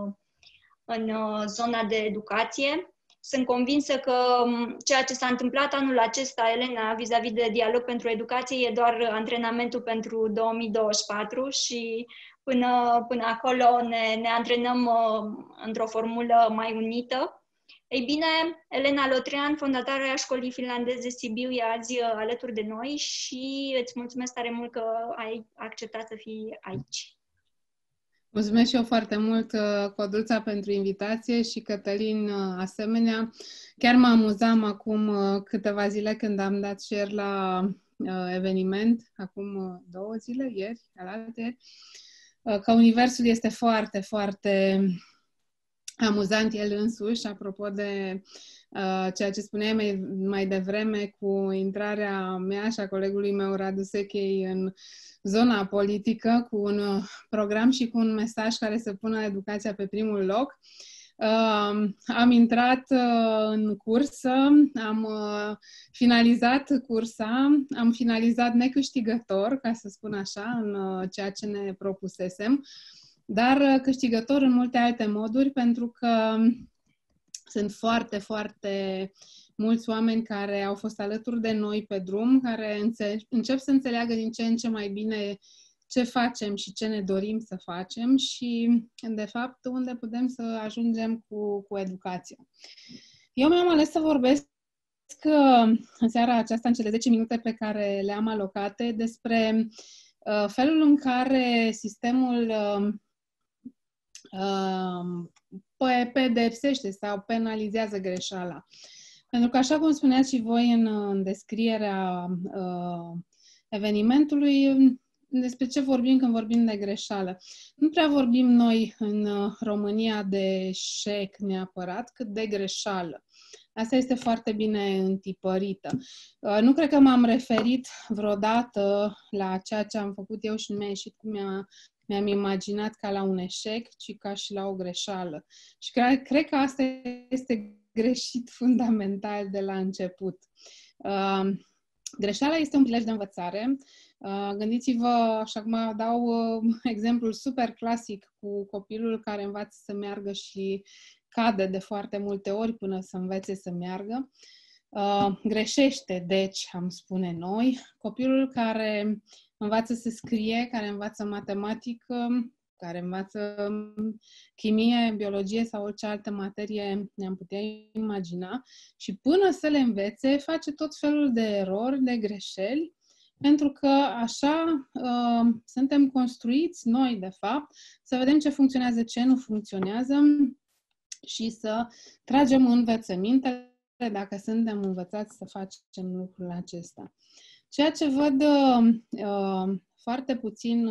în zona de educație. Sunt convinsă că ceea ce s-a întâmplat anul acesta, Elena, vis-a-vis de Dialog pentru Educație, e doar antrenamentul pentru 2024 și până acolo ne antrenăm într-o formulă mai unită. Ei bine, Elena Lotrean, fondatoarea școlii finlandeze Sibiu, e azi alături de noi și îți mulțumesc tare mult că ai acceptat să fii aici. Mulțumesc și eu foarte mult, Codruța, pentru invitație și Cătălin asemenea. Chiar mă amuzam acum câteva zile când am dat share la eveniment, acum 2 zile, ieri, alaltăieri, că universul este foarte, foarte amuzant el însuși, apropo de ceea ce spuneai mai devreme cu intrarea mea și a colegului meu, Radu Sechei, în zona politică, cu un program și cu un mesaj care să pună educația pe primul loc. Am intrat în cursă, am finalizat cursa, am finalizat necâștigător, ca să spun așa, în ceea ce ne propusesem, dar câștigător în multe alte moduri, pentru că sunt foarte, foarte mulți oameni care au fost alături de noi pe drum, care încep să înțeleagă din ce în ce mai bine ce facem și ce ne dorim să facem și, de fapt, unde putem să ajungem cu educația. Eu mi-am ales să vorbesc în seara aceasta, în cele 10 minute pe care le-am alocate, despre felul în care sistemul pedepsește sau penalizează greșeala. Pentru că, așa cum spuneați și voi în descrierea evenimentului, despre ce vorbim când vorbim de greșeală. Nu prea vorbim noi în România de eșec neapărat, cât de greșeală. Asta este foarte bine întipărită. Nu cred că m-am referit vreodată la ceea ce am făcut eu și nu mi-a ieșit cum mi-am imaginat, ca la un eșec, ci ca și la o greșeală. Și cred că asta este greșit fundamental de la început. Greșeala este un prilej de învățare. Gândiți-vă, așa acum dau exemplul super clasic cu copilul care învață să meargă și cade de foarte multe ori până să învețe să meargă. Greșește, deci, am spune noi, copilul care învață să scrie, care învață matematică, care învață chimie, biologie sau orice altă materie ne-am putea imagina și până să le învețe face tot felul de erori, de greșeli, pentru că așa suntem construiți noi, de fapt, să vedem ce funcționează, ce nu funcționează și să tragem învățămintele dacă suntem învățați să facem lucrul acesta. Ceea ce văd foarte puțin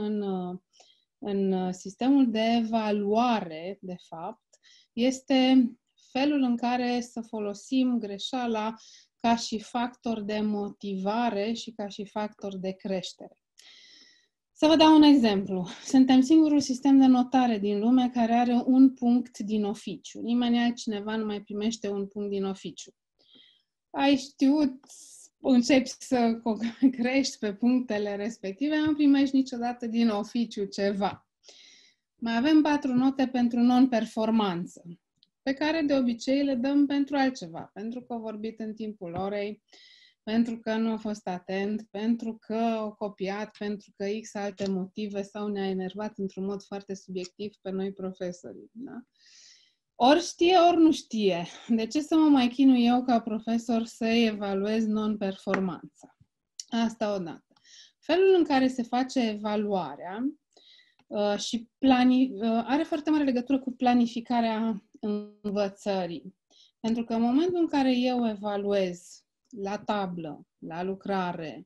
în sistemul de evaluare, de fapt, este felul în care să folosim greșeala ca și factor de motivare și ca și factor de creștere. Să vă dau un exemplu. Suntem singurul sistem de notare din lume care are un punct din oficiu. Nimeni altcineva nu mai primește un punct din oficiu. Ai știut, începi să crești pe punctele respective, nu primești niciodată din oficiu ceva. Mai avem 4 note pentru non-performanță, pe care de obicei le dăm pentru altceva, pentru că a vorbit în timpul orei, pentru că nu a fost atent, pentru că a copiat, pentru că X alte motive sau ne-a enervat într-un mod foarte subiectiv pe noi profesorii. Da? Ori știe, ori nu știe. De ce să mă mai chinui eu ca profesor să evaluez non-performanța? Asta odată. Felul în care se face evaluarea și are foarte mare legătură cu planificarea învățării. Pentru că în momentul în care eu evaluez la tablă, la lucrare,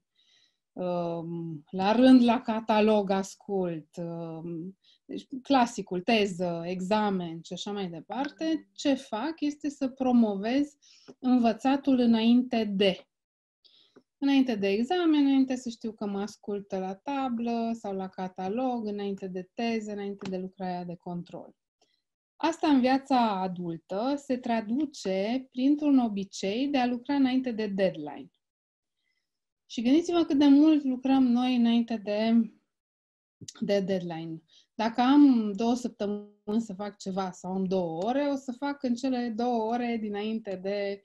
la rând la catalog ascult, deci clasicul, teză, examen și așa mai departe, ce fac este să promovez învățatul înainte de examen, înainte să știu că mă ascultă la tablă sau la catalog, înainte de teză, înainte de lucrarea de control. Asta în viața adultă se traduce printr-un obicei de a lucra înainte de deadline. Și gândiți-vă cât de mult lucrăm noi înainte de deadline. Dacă am 2 săptămâni să fac ceva sau am 2 ore, o să fac în cele 2 ore dinainte de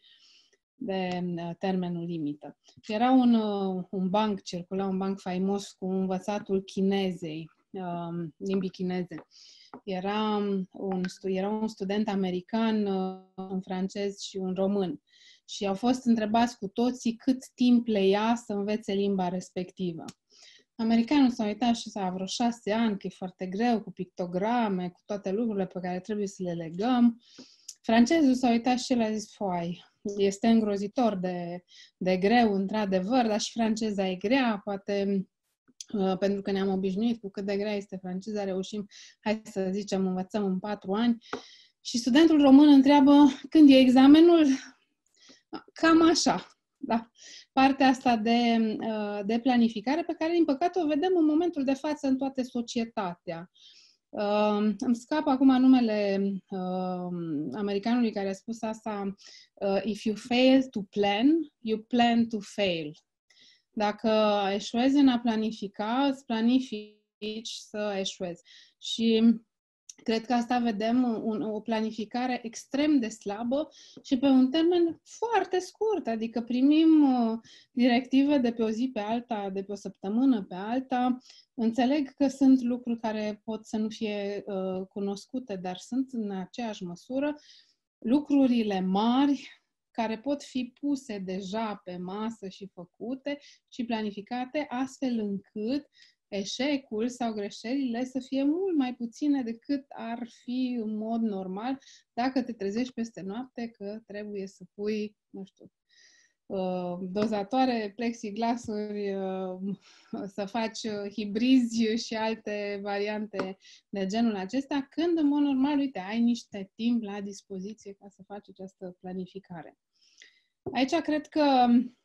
termenul limită. Era un banc, circula un banc faimos cu învățatul chinezei, limbii chineze. Era un student american, un francez și un român. Și au fost întrebați cu toții cât timp le ia să învețe limba respectivă. Americanul s-a uitat și s-a vreo 6 ani, că e foarte greu, cu pictograme, cu toate lucrurile pe care trebuie să le legăm. Francezul s-a uitat și el a zis, foai, este îngrozitor de greu, într-adevăr, dar și franceza e grea, poate pentru că ne-am obișnuit cu cât de grea este franceza, reușim, hai să zicem, învățăm în 4 ani. Și studentul român întreabă, când e examenul? Cam așa, da. Partea asta de planificare pe care, din păcate, o vedem în momentul de față în toată societatea. Îmi scapă acum numele americanului care a spus asta, if you fail to plan, you plan to fail. Dacă eșuezi în a planifica, îți planifici să eșuezi. Și cred că asta vedem o planificare extrem de slabă și pe un termen foarte scurt, adică primim directive de pe o zi pe alta, de pe o săptămână pe alta. Înțeleg că sunt lucruri care pot să nu fie cunoscute, dar sunt în aceeași măsură lucrurile mari care pot fi puse deja pe masă și făcute și planificate astfel încât eșecul sau greșelile să fie mult mai puține decât ar fi în mod normal dacă te trezești peste noapte că trebuie să pui, nu știu, dozatoare, plexiglasuri, să faci hibrizi și alte variante de genul acesta, când în mod normal, uite, ai niște timp la dispoziție ca să faci această planificare. Aici cred că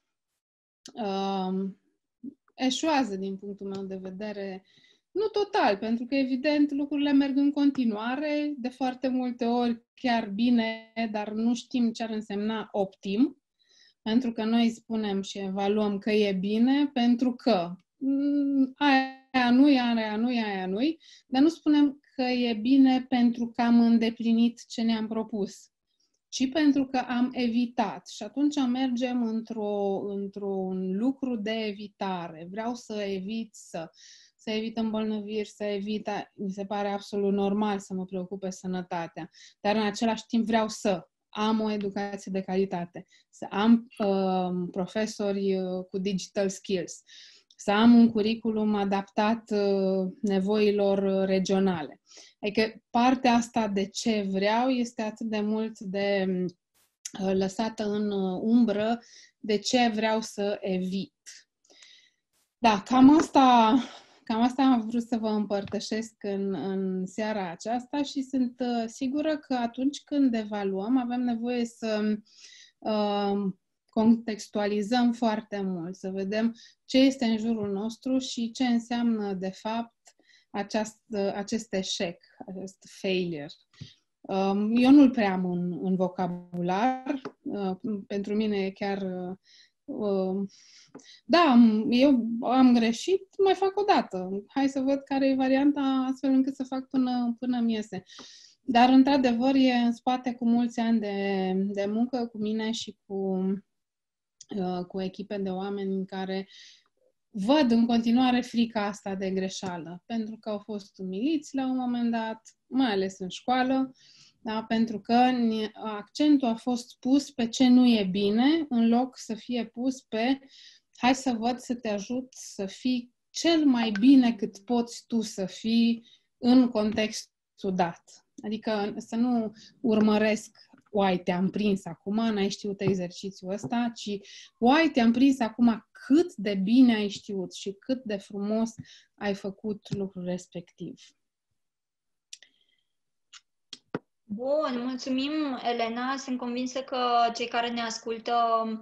eșuează din punctul meu de vedere, nu total, pentru că evident lucrurile merg în continuare, de foarte multe ori chiar bine, dar nu știm ce ar însemna optim, pentru că noi spunem și evaluăm că e bine, pentru că aia nu-i, dar nu spunem că e bine pentru că am îndeplinit ce ne-am propus, ci pentru că am evitat. Și atunci mergem într-un lucru de evitare. Vreau să evit să evit îmbolnăviri, să evit, mi se pare absolut normal să mă preocupe sănătatea, dar în același timp vreau să am o educație de calitate, să am profesori cu digital skills, să am un curriculum adaptat nevoilor regionale. Adică partea asta de ce vreau este atât de mult de lăsată în umbră de ce vreau să evit. Da, cam asta am vrut să vă împărtășesc în seara aceasta și sunt sigură că atunci când evaluăm avem nevoie să contextualizăm foarte mult, să vedem ce este în jurul nostru și ce înseamnă de fapt acest eșec, acest failure. Eu nu-l prea am în vocabular, pentru mine chiar da, eu am greșit, mai fac o dată. Hai să văd care e varianta astfel încât să fac până mi iese. Dar, într-adevăr, e în spate cu mulți ani de muncă cu mine și cu echipe de oameni în care văd în continuare frica asta de greșeală, pentru că au fost umiliți la un moment dat, mai ales în școală, da? Pentru că accentul a fost pus pe ce nu e bine, în loc să fie pus pe hai să văd să te ajut să fii cel mai bine cât poți tu să fii în contextul dat. Adică să nu urmăresc, uai, te-am prins acum, n-ai știut exercițiul ăsta, ci, uai, te-am prins acum cât de bine ai știut și cât de frumos ai făcut lucrul respectiv. Bun, mulțumim, Elena. Sunt convinsă că cei care ne ascultă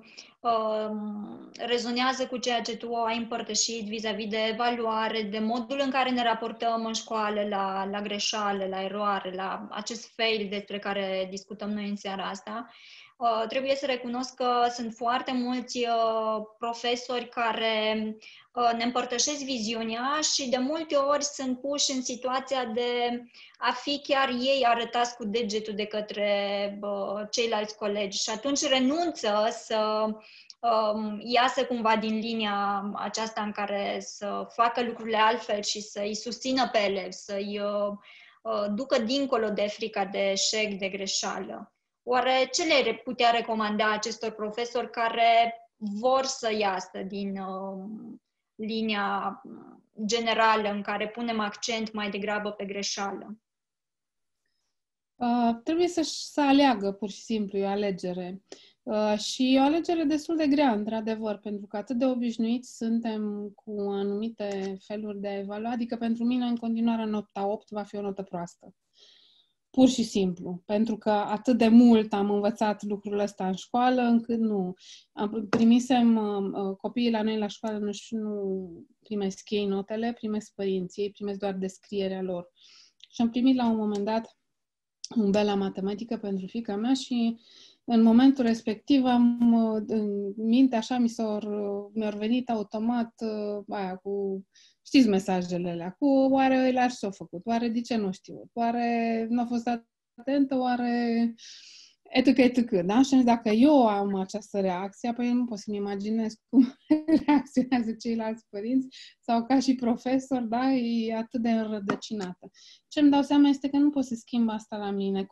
rezonează cu ceea ce tu ai împărtășit vis-a-vis de evaluare, de modul în care ne raportăm în școală la greșeală, la eroare, la acest fail despre care discutăm noi în seara asta. Trebuie să recunosc că sunt foarte mulți profesori care ne împărtășesc viziunea și de multe ori sunt puși în situația de a fi chiar ei arătați cu degetul de către ceilalți colegi și atunci renunță să iasă cumva din linia aceasta în care să facă lucrurile altfel și să-i susțină pe elevi, să-i ducă dincolo de frica de eșec, de greșeală. Oare ce le putea recomanda acestor profesori care vor să iasă din linia generală în care punem accent mai degrabă pe greșeală? Trebuie să aleagă, pur și simplu, e o alegere. Și e o alegere destul de grea, într-adevăr, pentru că atât de obișnuiți suntem cu anumite feluri de a evalua, adică pentru mine, în continuare, nota 8 va fi o notă proastă. Pur și simplu, pentru că atât de mult am învățat lucrul ăsta în școală, încât nu. Primisem copiii la noi la școală, nu primesc ei notele, primesc părinții, ei primesc doar descrierea lor. Și am primit la un moment dat un B la matematică pentru fiica mea și în momentul respectiv în minte așa mi-au venit automat aia cu, știți mesajele alea, cu oare ăla și s-au făcut, oare de ce nu știu, oare nu a fost atentă, oare etc., da? Și dacă eu am această reacție, apoi nu pot să-mi imaginez cum reacționează ceilalți părinți sau ca și profesor, da? E atât de înrădăcinată. Ce îmi dau seama este că nu pot să schimb asta la mine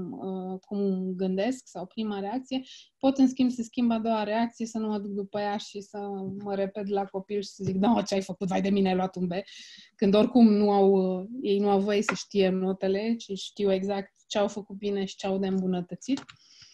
cum gândesc sau prima reacție. Pot, în schimb, să schimb a doua reacție, să nu mă duc după ea și să mă repet la copil și să zic, da, ce ai făcut, vai de mine, ai luat un B. Când oricum ei nu au voie să știe notele, ci știu exact ce au făcut bine și ce au de îmbunătățit.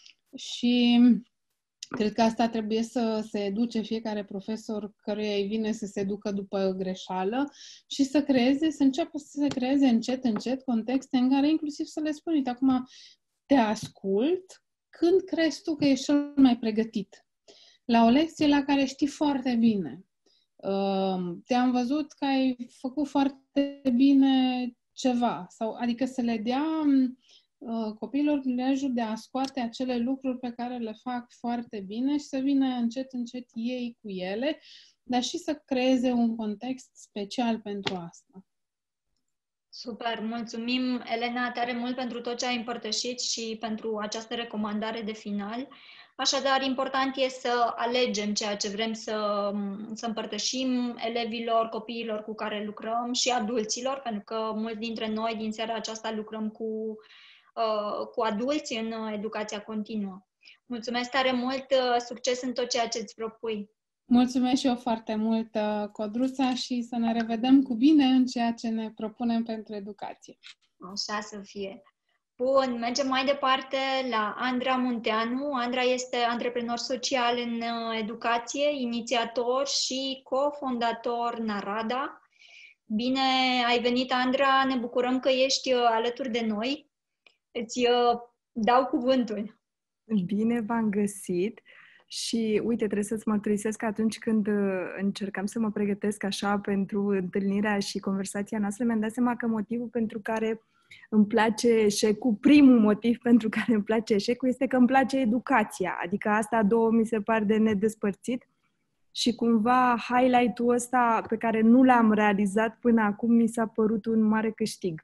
Și cred că asta trebuie să se educe fiecare profesor căruia îi vine să se ducă după greșeală și să înceapă să se creeze încet contexte în care inclusiv să le spun, uite, acum te ascult când crezi tu că ești cel mai pregătit. La o lecție la care știi foarte bine. Te-am văzut că ai făcut foarte bine ceva. Adică să le dea copiilor prilejul de a scoate acele lucruri pe care le fac foarte bine și să vină încet ei cu ele, dar și să creeze un context special pentru asta. Super! Mulțumim, Elena, tare mult pentru tot ce ai împărtășit și pentru această recomandare de final. Așadar, important este să alegem ceea ce vrem să împărtășim elevilor, copiilor cu care lucrăm și adulților, pentru că mulți dintre noi din seara aceasta lucrăm cu adulți în educația continuă. Mulțumesc tare mult, succes în tot ceea ce îți propui! Mulțumesc și eu foarte mult, Codruța, și să ne revedem cu bine în ceea ce ne propunem pentru educație. Așa să fie! Bun, mergem mai departe la Andra Munteanu. Andra este antreprenor social în educație, inițiator și cofondator Narada. Bine ai venit, Andra, ne bucurăm că ești alături de noi. Îți dau cuvântul. Bine v-am găsit și uite, trebuie să-ți mărturisesc că atunci când încercam să mă pregătesc așa pentru întâlnirea și conversația noastră, mi-am dat seama că motivul pentru care îmi place eșecul, primul motiv pentru care îmi place eșecul este că îmi place educația, adică asta două mi se par de nedespărțit și cumva highlight-ul ăsta pe care nu l-am realizat până acum mi s-a părut un mare câștig.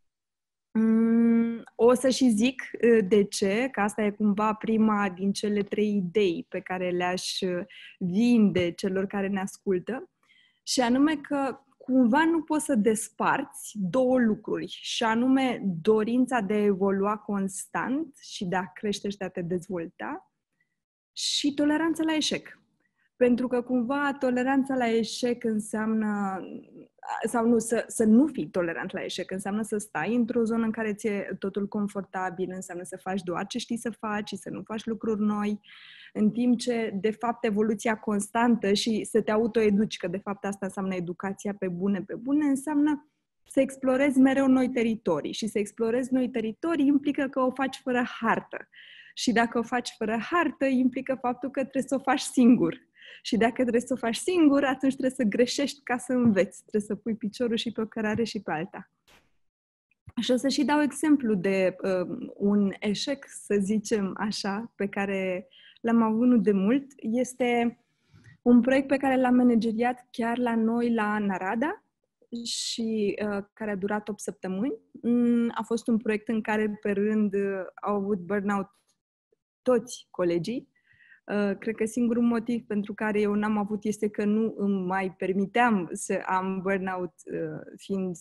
O să și zic de ce, că asta e cumva prima din cele 3 idei pe care le-aș vinde celor care ne ascultă, și anume că cumva nu poți să desparți două lucruri, și anume dorința de a evolua constant și de a crește și de a te dezvolta și toleranța la eșec. Pentru că cumva toleranța la eșec înseamnă, sau nu, să nu fii tolerant la eșec, înseamnă să stai într-o zonă în care ți-e totul confortabil, înseamnă să faci doar ce știi să faci și să nu faci lucruri noi, în timp ce, de fapt, evoluția constantă și să te autoeduci, că de fapt asta înseamnă educația pe bune, înseamnă să explorezi mereu noi teritorii. Și să explorezi noi teritorii implică că o faci fără hartă. Și dacă o faci fără hartă, implică faptul că trebuie să o faci singur. Și dacă trebuie să o faci singur, atunci trebuie să greșești ca să înveți. Trebuie să pui piciorul și pe o cărare și pe alta. Și o să și dau exemplu de un eșec, să zicem așa, pe care l-am avut nu de mult. Este un proiect pe care l-am manageriat chiar la noi, la Narada, și care a durat 8 săptămâni. A fost un proiect în care, pe rând, au avut burnout toți colegii. Cred că singurul motiv pentru care eu n-am avut este că nu îmi mai permiteam să am burnout, fiind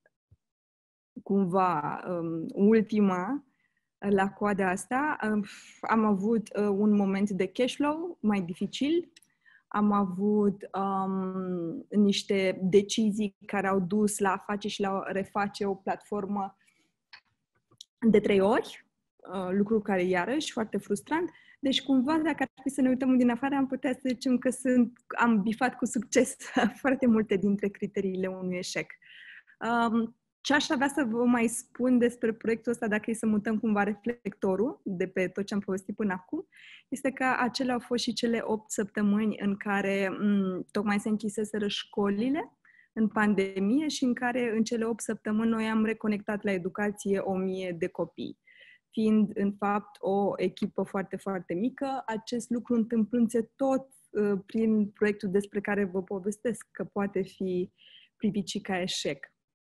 cumva ultima la coada asta. Am avut un moment de cash flow mai dificil. Am avut niște decizii care au dus la a face și la a reface o platformă de 3 ori, lucru care iarăși foarte frustrant. Deci cumva, dacă ar fi să ne uităm din afară, am putea să zicem că am bifat cu succes foarte multe dintre criteriile unui eșec. Ce aș avea să vă mai spun despre proiectul ăsta, dacă e să mutăm cumva reflectorul de pe tot ce am povestit până acum, este că acelea au fost și cele 8 săptămâni în care tocmai se închiseseră școlile în pandemie și în care în cele 8 săptămâni noi am reconectat la educație 1000 de copii. Fiind în fapt o echipă foarte, foarte mică, acest lucru întâmplându-se tot prin proiectul despre care vă povestesc, că poate fi privit și ca eșec.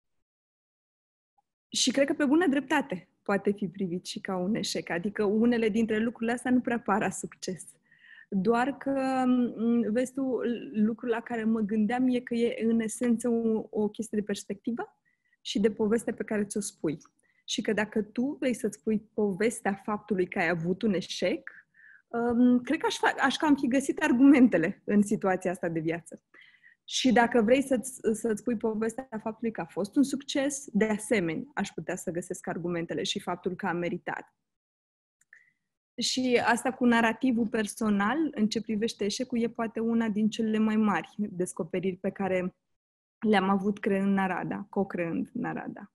Și cred că pe bună dreptate poate fi privit și ca un eșec. Adică unele dintre lucrurile astea nu prea par a succes. Doar că, vezi tu, lucrul la care mă gândeam e că e în esență o chestie de perspectivă și de poveste pe care ți-o spui. Și că dacă tu vrei să-ți spui povestea faptului că ai avut un eșec, cred că aș cam fi găsit argumentele în situația asta de viață. Și dacă vrei să-ți spui povestea faptului că a fost un succes, de asemenea, aș putea să găsesc argumentele și faptul că a meritat. Și asta cu narativul personal, în ce privește eșecul, e poate una din cele mai mari descoperiri pe care le-am avut creând Narada, co-creând Narada.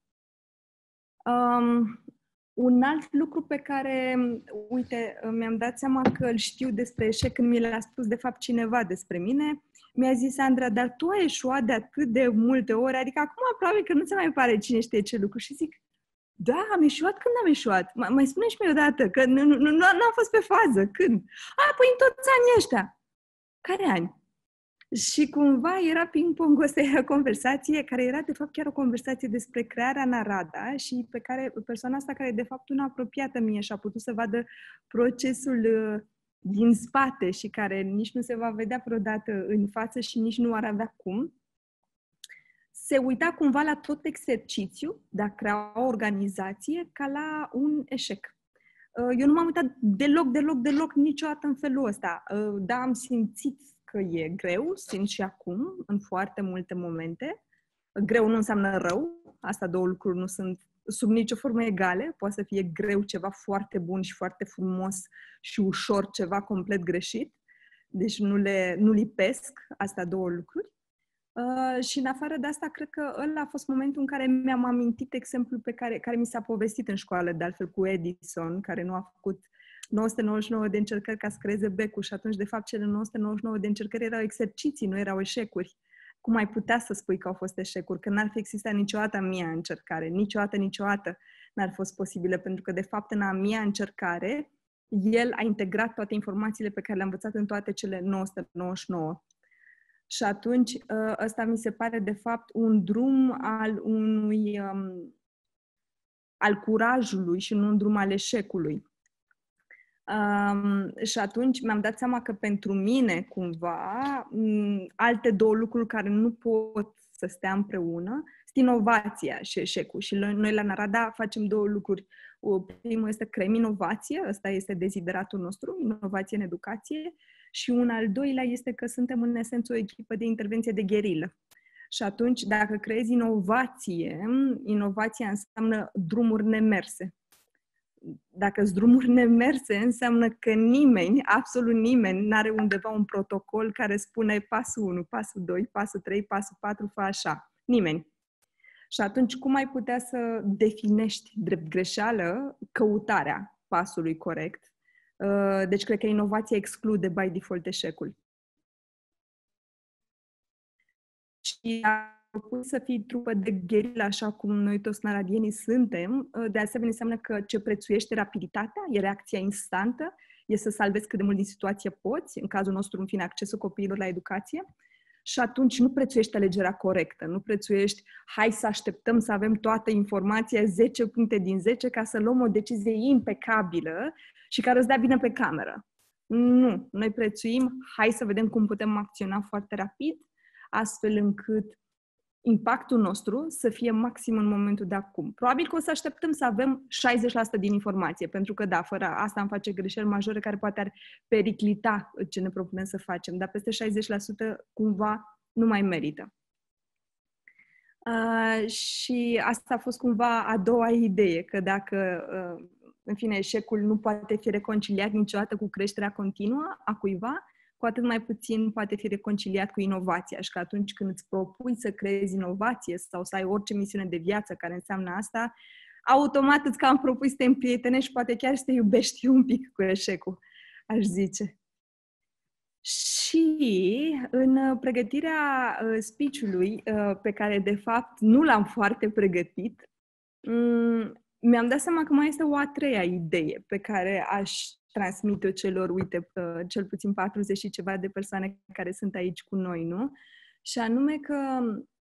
Un alt lucru pe care, uite, mi-am dat seama că îl știu despre eșec când mi l-a spus de fapt cineva despre mine, mi-a zis Andra, dar tu ai eșuat de atât de multe ori, adică acum aproape că nu se mai pare cine știe ce lucru. Și zic, da, am eșuat? Când am eșuat? Mai spune și mie odată, că nu am fost pe fază. Când? Păi în toți anii ăștia. Care ani? Și cumva era ping-pong ăsta, conversație, care era de fapt chiar o conversație despre crearea Narada și pe care persoana asta, care de fapt una apropiată mie și a putut să vadă procesul din spate și care nici nu se va vedea vreodată în față și nici nu ar avea cum, se uita cumva la tot exercițiu de a crea o organizație ca la un eșec. Eu nu m-am uitat deloc niciodată în felul ăsta. Da, am simțit că e greu, simt și acum, în foarte multe momente. Greu nu înseamnă rău, asta două lucruri nu sunt sub nicio formă egale. Poate să fie greu ceva foarte bun și foarte frumos și ușor ceva complet greșit. Deci nu lipesc astea două lucruri. Și în afară de asta, cred că ăla a fost momentul în care mi-am amintit exemplul pe care mi s-a povestit în școală, de altfel cu Edison, care nu a făcut 999 de încercări ca să creeze becul și atunci, de fapt, cele 999 de încercări erau exerciții, nu erau eșecuri. Cum ai putea să spui că au fost eșecuri? Că n-ar fi existat niciodată a mia încercare. Niciodată n-ar fost posibilă, pentru că, de fapt, în a mia încercare, el a integrat toate informațiile pe care le-a învățat în toate cele 999. Și atunci, ăsta mi se pare, de fapt, un drum al curajului și nu un drum al eșecului. Și atunci mi-am dat seama că pentru mine, cumva, alte două lucruri care nu pot să stea împreună sunt inovația și eșecul. Și noi la Narada facem două lucruri. Primul este creăm inovație, ăsta este dezideratul nostru, inovație în educație, și un al doilea este că suntem în esență o echipă de intervenție de gherilă. Și atunci, dacă creezi inovație, inovația înseamnă drumuri nemerse. Dacă sunt drumuri nemerse, înseamnă că nimeni, absolut nimeni, n-are undeva un protocol care spune pasul 1, pasul 2, pasul 3, pasul 4, fă așa. Nimeni. Și atunci, cum ai putea să definești drept greșeală căutarea pasului corect? Deci, cred că inovația exclude by default eșecul. Și propui să fii trupă de gherilă, așa cum noi toți naradienii suntem, de asemenea înseamnă că ce prețuiește rapiditatea, e reacția instantă, e să salvezi cât de mult din situație poți, în cazul nostru, în fine, accesul copiilor la educație, și atunci nu prețuiești alegerea corectă, nu prețuiești, hai să așteptăm să avem toată informația, 10 puncte din 10, ca să luăm o decizie impecabilă și care îți dea bine pe cameră. Nu, noi prețuim, hai să vedem cum putem acționa foarte rapid, astfel încât impactul nostru să fie maxim în momentul de acum. Probabil că o să așteptăm să avem 60% din informație, pentru că, da, fără asta am face greșeli majore care poate ar periclita ce ne propunem să facem, dar peste 60% cumva nu mai merită. Și asta a fost cumva a doua idee, că dacă, în fine, eșecul nu poate fi reconciliat niciodată cu creșterea continuă a cuiva, cu atât mai puțin poate fi reconciliat cu inovația. Și că atunci când îți propui să creezi inovație sau să ai orice misiune de viață care înseamnă asta, automat îți cam propui să te împrietenești și poate chiar să te iubești un pic cu eșecul, aș zice. Și în pregătirea speech-ului, pe care de fapt nu l-am foarte pregătit, mi-am dat seama că mai este o a treia idee pe care aș transmit-o celor, uite, cel puțin 40 și ceva de persoane care sunt aici cu noi, nu? Și anume că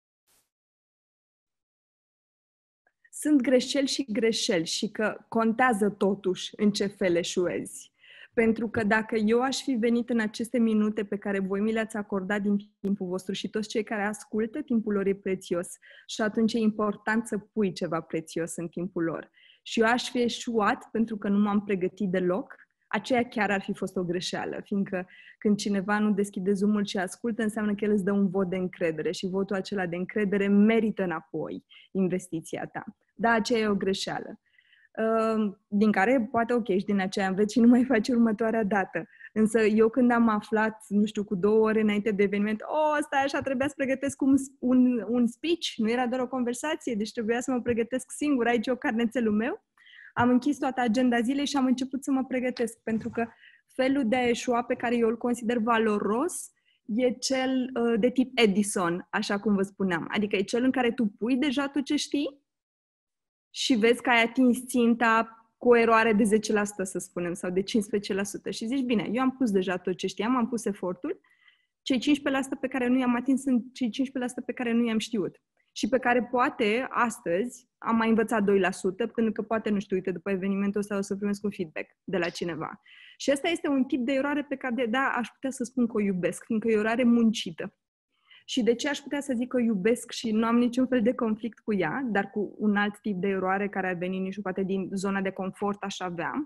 sunt greșeli și greșeli și că contează totuși în ce fel eșuezi. Pentru că dacă eu aș fi venit în aceste minute pe care voi mi le-ați acordat din timpul vostru și toți cei care ascultă, timpul lor e prețios și atunci e important să pui ceva prețios în timpul lor. Și eu aș fi eșuat pentru că nu m-am pregătit deloc, aceea chiar ar fi fost o greșeală, fiindcă când cineva nu deschide Zoom-ul și ascultă, înseamnă că el îți dă un vot de încredere și votul acela de încredere merită înapoi investiția ta. Da, aceea e o greșeală. Din care poate, ok, și din aceea înveți și nu mai faci următoarea dată. Însă eu când am aflat, nu știu, cu 2 ore înainte de eveniment, stai așa, trebuia să pregătesc un speech, nu era doar o conversație, deci trebuia să mă pregătesc singur, aici e carnețelul meu. Am închis toată agenda zilei și am început să mă pregătesc, pentru că felul de a eșua pe care eu îl consider valoros e cel de tip Edison, așa cum vă spuneam. Adică e cel în care tu pui deja tot ce știi și vezi că ai atins ținta cu o eroare de 10%, să spunem, sau de 15%. Și zici, bine, eu am pus deja tot ce știam, am pus efortul, cei 15% pe care nu i-am atins sunt cei 15% pe care nu i-am știut. Și pe care poate, astăzi, am mai învățat 2%, pentru că poate, nu știu, uite, după evenimentul ăsta o să primesc un feedback de la cineva. Și ăsta este un tip de eroare pe care, da, aș putea să spun că o iubesc, fiindcă e o eroare muncită. Și de ce aș putea să zic că o iubesc și nu am niciun fel de conflict cu ea, dar cu un alt tip de eroare care ar veni, nu știu, poate din zona de confort aș avea,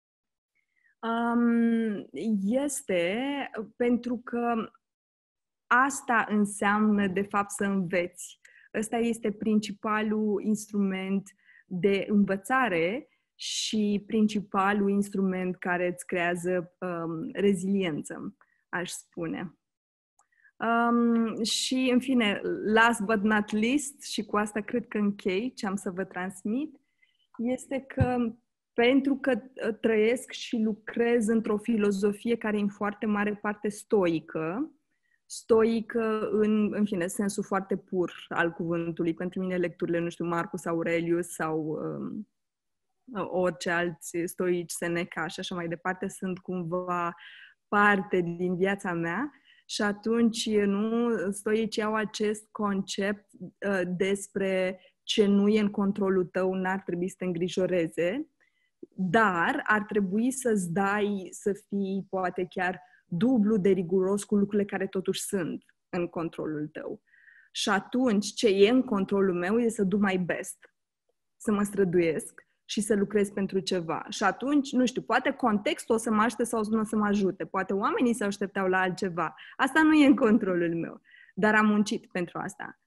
este pentru că asta înseamnă, de fapt, să înveți. Ăsta este principalul instrument de învățare și principalul instrument care îți creează reziliență, aș spune. Și, în fine, last but not least, și cu asta cred că închei ce am să vă transmit, este că pentru că trăiesc și lucrez într-o filozofie care e în foarte mare parte stoică în fine, sensul foarte pur al cuvântului. Pentru mine lecturile, nu știu, Marcus Aurelius sau orice alți stoici, Seneca și așa mai departe, sunt cumva parte din viața mea. Și atunci, stoicii au acest concept despre ce nu e în controlul tău, n-ar trebui să te îngrijoreze, dar ar trebui să-ți dai, să fii poate chiar dublu de riguros cu lucrurile care totuși sunt în controlul tău. Și atunci, ce e în controlul meu e să do my best, să mă străduiesc și să lucrez pentru ceva. Și atunci, nu știu, poate contextul o să mă ajute sau nu o să mă ajute. Poate oamenii se așteptau la altceva. Asta nu e în controlul meu, dar am muncit pentru asta.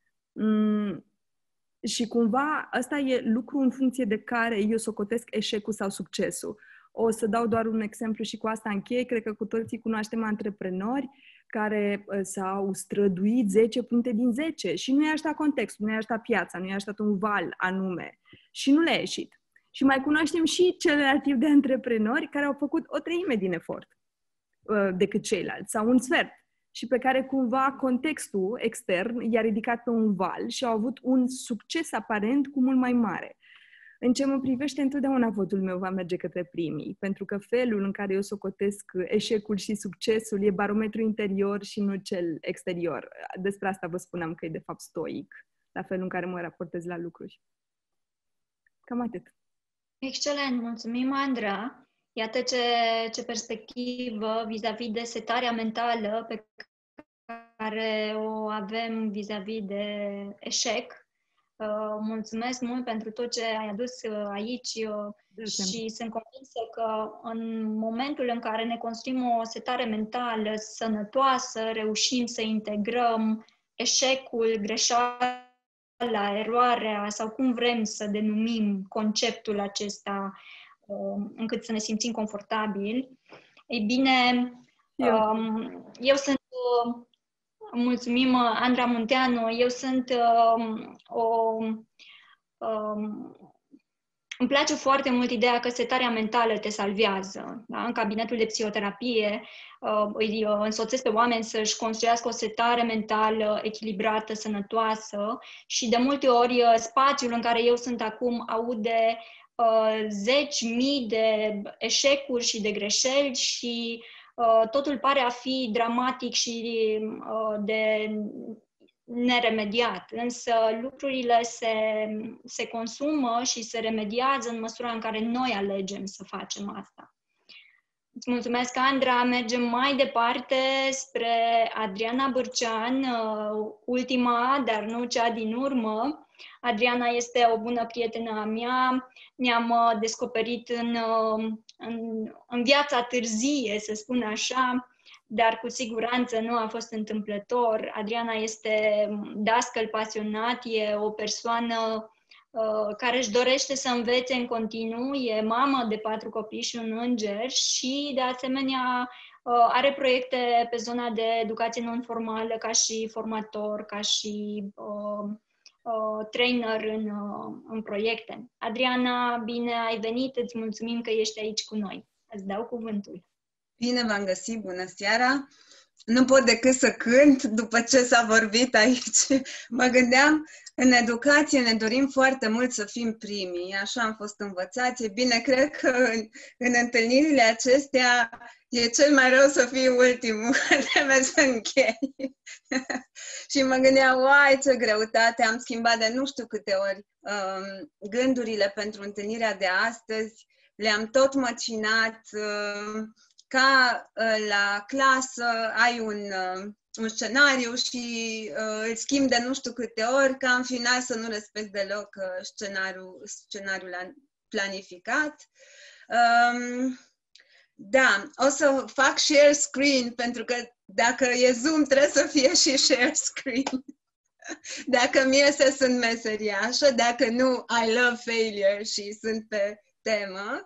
Și cumva ăsta e lucru în funcție de care eu socotesc eșecul sau succesul. O să dau doar un exemplu și cu asta închei. Cred că cu toții cunoaștem antreprenori care s-au străduit 10 puncte din 10 și nu i-a ajutat contextul, nu i-a ajutat piața, nu i-a ajutat un val anume și nu le-a ieșit. Și mai cunoaștem și celălalt tip de antreprenori care au făcut o treime din efort decât ceilalți sau un sfert și pe care cumva contextul extern i-a ridicat pe un val și au avut un succes aparent cu mult mai mare. În ce mă privește, întotdeauna votul meu va merge către primii, pentru că felul în care eu socotesc eșecul și succesul e barometru interior și nu cel exterior. Despre asta vă spuneam că e de fapt stoic, la felul în care mă raportez la lucruri. Cam atât. Excelent, mulțumim, Andra. Iată ce perspectivă vis-a-vis de setarea mentală pe care o avem vis-a-vis de eșec. Mulțumesc mult pentru tot ce ai adus aici și sunt convinsă că în momentul în care ne construim o setare mentală sănătoasă, reușim să integrăm eșecul, greșeala, eroarea sau cum vrem să denumim conceptul acesta încât să ne simțim confortabili. Ei bine, eu sunt... Mulțumim, Andra Munteanu. Eu sunt îmi place foarte mult ideea că setarea mentală te salvează. Da? În cabinetul de psihoterapie îi însoțesc pe oameni să-și construiască o setare mentală echilibrată, sănătoasă și de multe ori spațiul în care eu sunt acum aude 10.000 de eșecuri și de greșeli și totul pare a fi dramatic și de neremediat, însă lucrurile se consumă și se remediază în măsura în care noi alegem să facem asta. Îți mulțumesc, Andra. Mergem mai departe spre Adriana Bârcean, ultima, dar nu cea din urmă. Adriana este o bună prietenă a mea. Ne-am descoperit în viața târzie, să spun așa, dar cu siguranță nu a fost întâmplător. Adriana este dascăl pasionat, e o persoană care își dorește să învețe în continuu, e mamă de 4 copii și un înger și, de asemenea, are proiecte pe zona de educație non-formală ca și formator, ca și trainer în proiecte. Adriana, bine ai venit, îți mulțumim că ești aici cu noi. Îți dau cuvântul. Bine v-am găsit, bună seara! Nu pot decât să cânt după ce s-a vorbit aici. Mă gândeam, în educație ne dorim foarte mult să fim primii, așa am fost învățați. E bine, cred că în întâlnirile acestea e cel mai rău să fii ultimul, trebuie să închei. Și mă gândeam, uai, ce greutate, am schimbat de nu știu câte ori gândurile pentru întâlnirea de astăzi, le-am tot măcinat, ca la clasă ai un scenariu și îl schimbi de nu știu câte ori, ca în final să nu respecti deloc scenariul planificat. Da, o să fac share screen, pentru că dacă e Zoom trebuie să fie și share screen. Dacă mi iese sunt meseriașă, dacă nu, I love failure și sunt pe temă.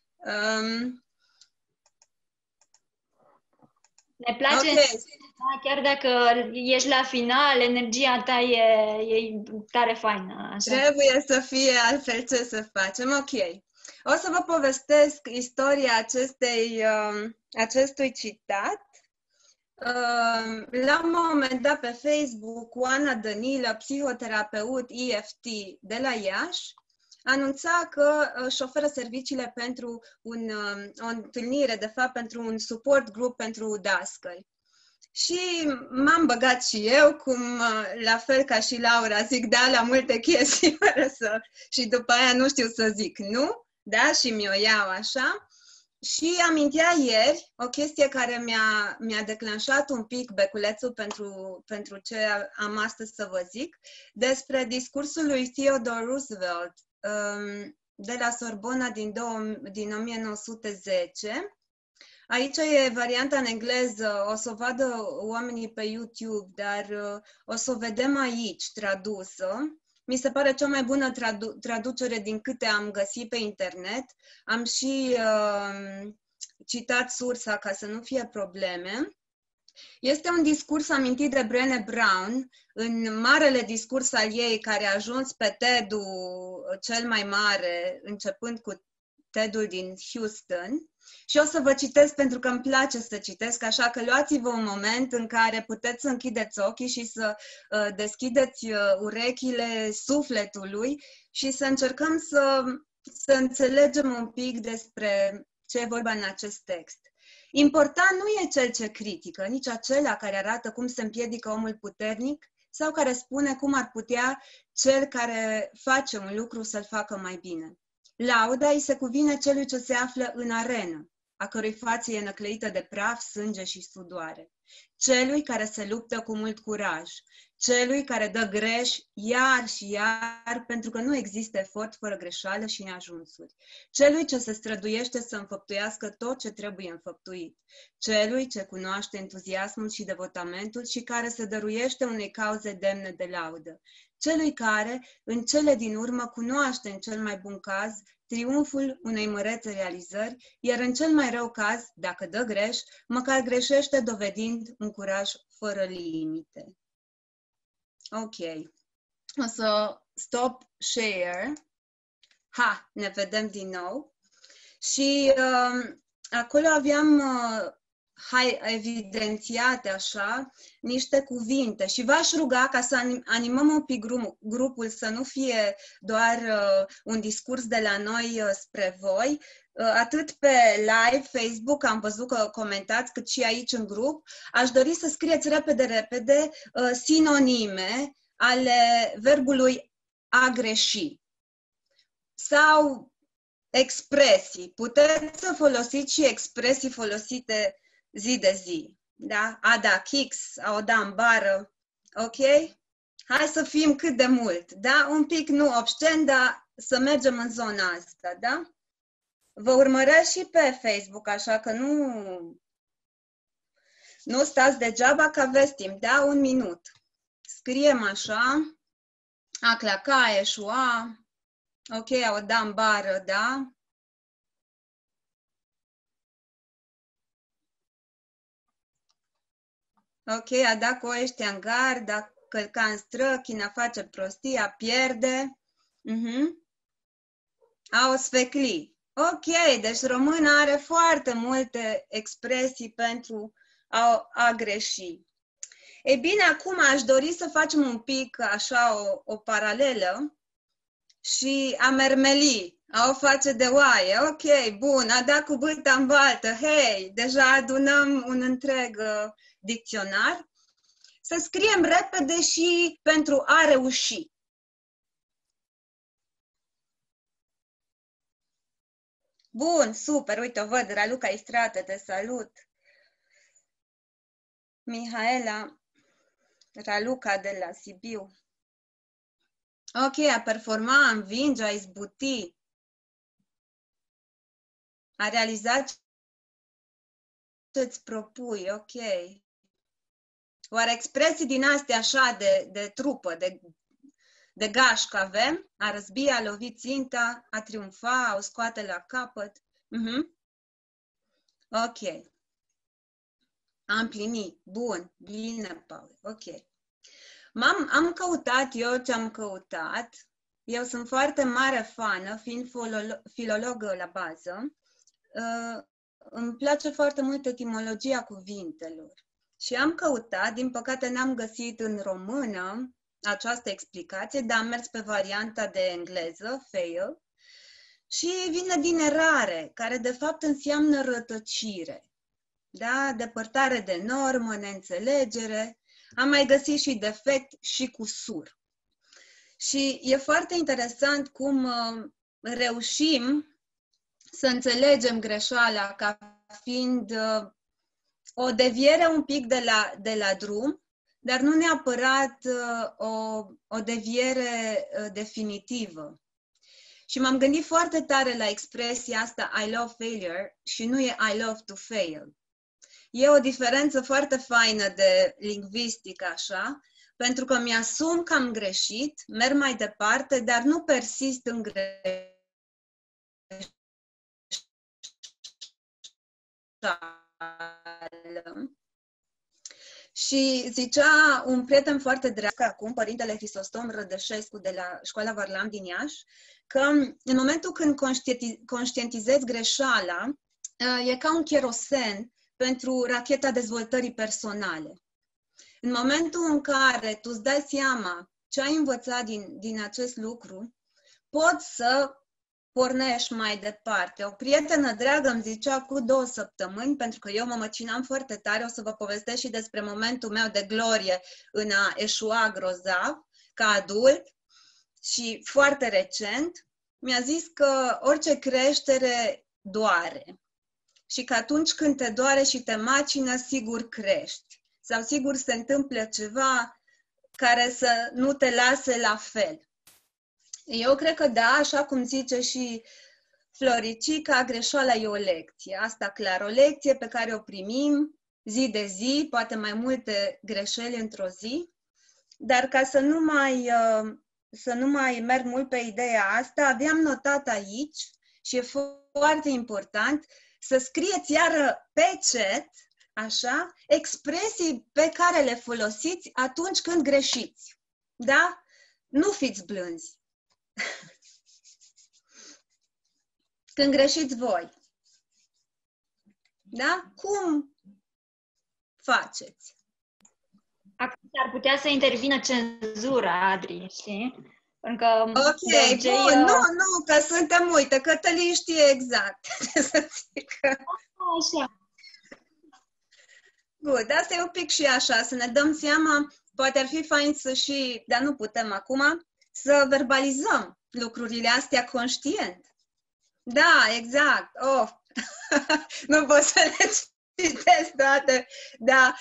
Ne place, okay. Chiar dacă ești la final, energia ta e tare faină. Așa. Trebuie să fie, altfel ce să facem? Ok. O să vă povestesc istoria acestui citat. La un moment dat pe Facebook, Oana Dănilă, psihoterapeut EFT de la Iași, anunța că își oferă serviciile pentru o întâlnire, de fapt pentru un support group pentru dascăli. Și m-am băgat și eu, la fel ca și Laura, zic da la multe chestii, și după aia nu știu să zic nu, da, și mi-o iau așa. Și amintea ieri o chestie care mi-a declanșat un pic beculețul pentru ce am astăzi să vă zic, despre discursul lui Theodore Roosevelt de la Sorbona din 1910. Aici e varianta în engleză, o să o vadă oamenii pe YouTube, dar o să o vedem aici tradusă. Mi se pare cea mai bună traducere din câte am găsit pe internet. Am și citat sursa ca să nu fie probleme. Este un discurs amintit de Brené Brown în marele discurs al ei care a ajuns pe TED-ul cel mai mare, începând cu TED-ul din Houston. Și o să vă citesc pentru că îmi place să citesc, așa că luați-vă un moment în care puteți să închideți ochii și să deschideți urechile sufletului și să încercăm să înțelegem un pic despre ce e vorba în acest text. Important nu e cel ce critică, nici acela care arată cum se împiedică omul puternic sau care spune cum ar putea cel care face un lucru să-l facă mai bine. Lauda îi se cuvine celui ce se află în arenă, a cărui față e năclăită de praf, sânge și sudoare. Celui care se luptă cu mult curaj, celui care dă greș iar și iar, pentru că nu există efort fără greșeală și neajunsuri. Celui ce se străduiește să înfăptuiască tot ce trebuie înfăptuit. Celui ce cunoaște entuziasmul și devotamentul și care se dăruiește unei cauze demne de laudă. Celui care, în cele din urmă, cunoaște în cel mai bun caz triumful unei mărețe realizări, iar în cel mai rău caz, dacă dă greș, măcar greșește dovedind un curaj fără limite. Ok. O să stop share. Ha, ne vedem din nou. Și acolo aveam evidențiate așa niște cuvinte și v-aș ruga ca să animăm un pic grupul, să nu fie doar un discurs de la noi spre voi. Atât pe live, Facebook, am văzut că comentați, cât și aici în grup. Aș dori să scrieți repede sinonime ale verbului a greși sau expresii. Puteți să folosiți și expresii folosite zi de zi. Da? A da kicks, a o da în bară. Ok? Hai să fim cât de mult. Da? Un pic nu obscen, dar să mergem în zona asta. Da? Vă urmăresc și pe Facebook, așa că nu stați degeaba că aveți timp. Da? 1 minut. Scriem așa. A claca, eșua. Ok, a o da în bară, da? Ok, a da cu ăștia în gard, a călca în străchin, a face prostii, a pierde. A o sfecli. Ok, deci româna are foarte multe expresii pentru a greși. Ei bine, acum aș dori să facem un pic așa o paralelă și a mermeli, a o face de oaie. Ok, bun, a da cu bâta în baltă. Hei, deja adunăm un întreg dicționar. Să scriem repede și pentru a reuși. Bun, super, uite, o văd, Raluca Istrate, te salut. Mihaela, Raluca de la Sibiu. Ok, a performa, a învinge, a izbuti. A realiza ce-ți propui, ok. Oare expresii din astea așa de trupă, de gașcă avem? A răzbi, a lovi ținta, a triumfa, a o scoate la capăt. Ok. A împlini. Bun. Bine, Paul. Ok. Am căutat eu ce am căutat. Eu sunt foarte mare fană, fiind filologă la bază. Îmi place foarte mult etimologia cuvintelor. Și am căutat, din păcate n-am găsit în română această explicație, dar am mers pe varianta de engleză, fail, și vine din erare, care de fapt înseamnă rătăcire. Da? Depărtare de normă, neînțelegere. Am mai găsit și defect și cusur. Și e foarte interesant cum reușim să înțelegem greșeala ca fiind o deviere un pic de la drum, dar nu neapărat o deviere definitivă. Și m-am gândit foarte tare la expresia asta I love failure și nu e I love to fail. E o diferență foarte faină de lingvistic, așa, pentru că mi-asum că am greșit, merg mai departe, dar nu persist în greșeală. Și zicea un prieten foarte drag acum, părintele Hristostom Rădășescu de la Școala Varlam din Iași, că în momentul când conștientizezi greșeala, e ca un cherosen pentru racheta dezvoltării personale. În momentul în care tu îți dai seama ce ai învățat din acest lucru, poți să pornești mai departe. O prietenă dragă îmi zicea cu 2 săptămâni, pentru că eu mă măcinam foarte tare, o să vă povestesc și despre momentul meu de glorie în a eșua grozav, ca adult, și foarte recent, mi-a zis că orice creștere doare. Și că atunci când te doare și te macină, sigur crești. Sau sigur se întâmplă ceva care să nu te lase la fel. Eu cred că da, așa cum zice și Floricica, greșeala e o lecție. Asta clar, o lecție pe care o primim zi de zi, poate mai multe greșeli într-o zi. Dar ca să nu mai merg mult pe ideea asta, aveam notat aici și e foarte important să scrieți iară pe chat, așa, expresii pe care le folosiți atunci când greșiți. Da? Nu fiți blânzi. Când greșiți voi. Da? Cum faceți? Acum ar putea să intervină cenzura, Adri, știi? Pentru că ok, bun, nu, că suntem, uite, Cătălin știe exact ce să zic. Așa. Bun, asta e un pic și așa, să ne dăm seama, poate ar fi fain să și, dar nu putem acum, să verbalizăm lucrurile astea conștient. Da, exact. Oh. Nu pot să le citesc toate, dar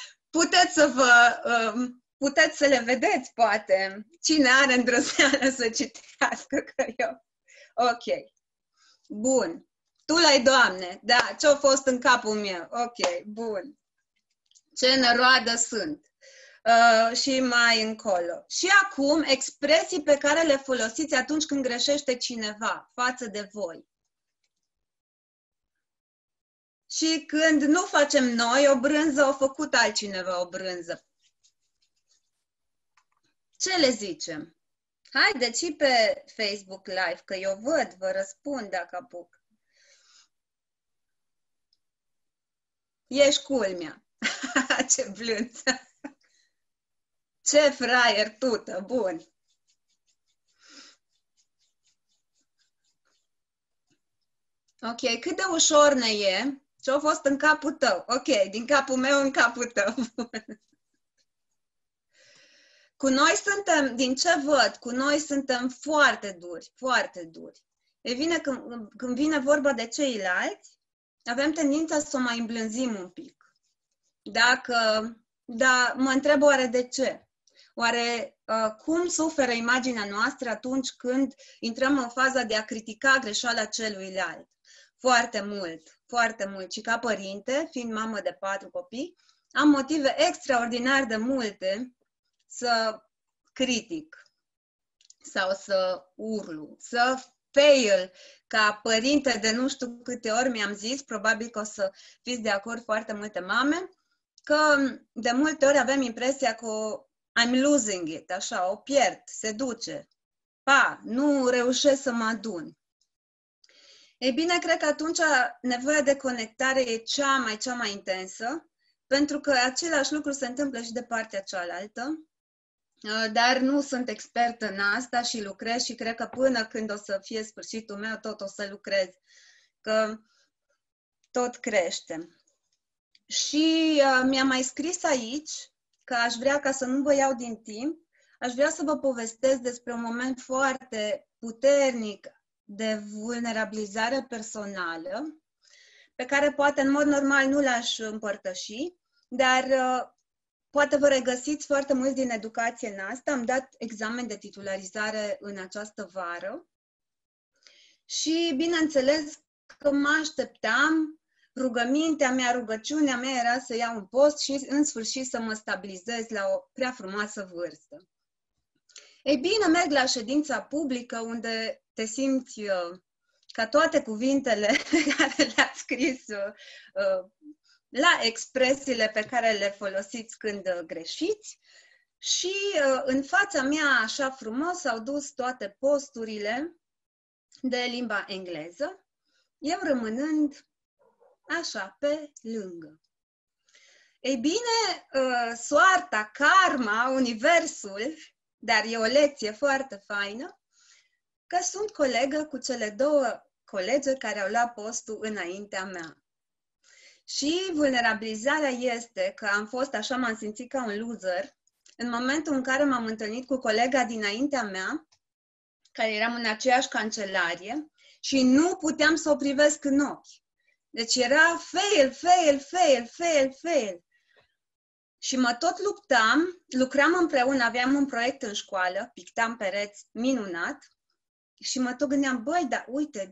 puteți să le vedeți, poate. Cine are îndrăzneală să citească, că eu... Ok. Bun. Tu l-ai, Doamne. Da, ce-a fost în capul meu. Ok, bun. Ce năroadă sunt. Și mai încolo. Și acum, expresii pe care le folosiți atunci când greșește cineva față de voi. Și când nu facem noi o brânză, a făcut altcineva o brânză. Ce le zicem? Haideți și pe Facebook Live, că eu văd, vă răspund dacă apuc. Ești culmea. Ce blânță. Ce fraier tută, bun. Ok, cât de ușor ne e? Ce-a fost în capul tău? Ok, din capul meu în capul tău. Cu noi suntem, din ce văd, cu noi suntem foarte duri, foarte duri. E bine, când vine vorba de ceilalți, avem tendința să o mai îmblânzim un pic. Da, mă întreb oare de ce? Oare cum suferă imaginea noastră atunci când intrăm în faza de a critica greșeala celuilalt? Foarte mult, foarte mult. Și ca părinte, fiind mamă de 4 copii, am motive extraordinar de multe să critic sau să urlu, să fail. Ca părinte de nu știu câte ori mi-am zis, probabil că o să fiți de acord foarte multe mame, că de multe ori avem impresia că I'm losing it, așa, o pierd, se duce. Nu reușesc să mă adun. Ei bine, cred că atunci nevoia de conectare e cea mai intensă, pentru că același lucru se întâmplă și de partea cealaltă, dar nu sunt expertă în asta și lucrez și cred că până când o să fie sfârșitul meu, tot o să lucrez, că tot crește. Și mi-am mai scris aici că aș vrea, ca să nu vă iau din timp, aș vrea să vă povestesc despre un moment foarte puternic de vulnerabilizare personală, pe care poate în mod normal nu l-aș împărtăși, dar poate vă regăsiți foarte mulți din educație în asta. Am dat examen de titularizare în această vară și bineînțeles că mă așteptam, rugăciunea mea era să iau un post și în sfârșit să mă stabilizez la o prea frumoasă vârstă. Ei bine, merg la ședința publică unde te simți ca toate cuvintele care le-ați scris la expresiile pe care le folosiți când greșiți și în fața mea așa frumos au dus toate posturile de limba engleză, eu rămânând așa pe lângă. Ei bine, soarta, karma, universul, dar e o lecție foarte faină, că sunt colegă cu cele două colege care au luat postul înaintea mea. Și vulnerabilizarea este că am fost așa, m-am simțit ca un loser în momentul în care m-am întâlnit cu colega dinaintea mea, care eram în aceeași cancelarie și nu puteam să o privesc în ochi. Deci era fail, fail, fail, fail, fail. Și mă tot luptam, lucram împreună, aveam un proiect în școală, pictam pereți minunat și mă tot gândeam, băi, dar uite,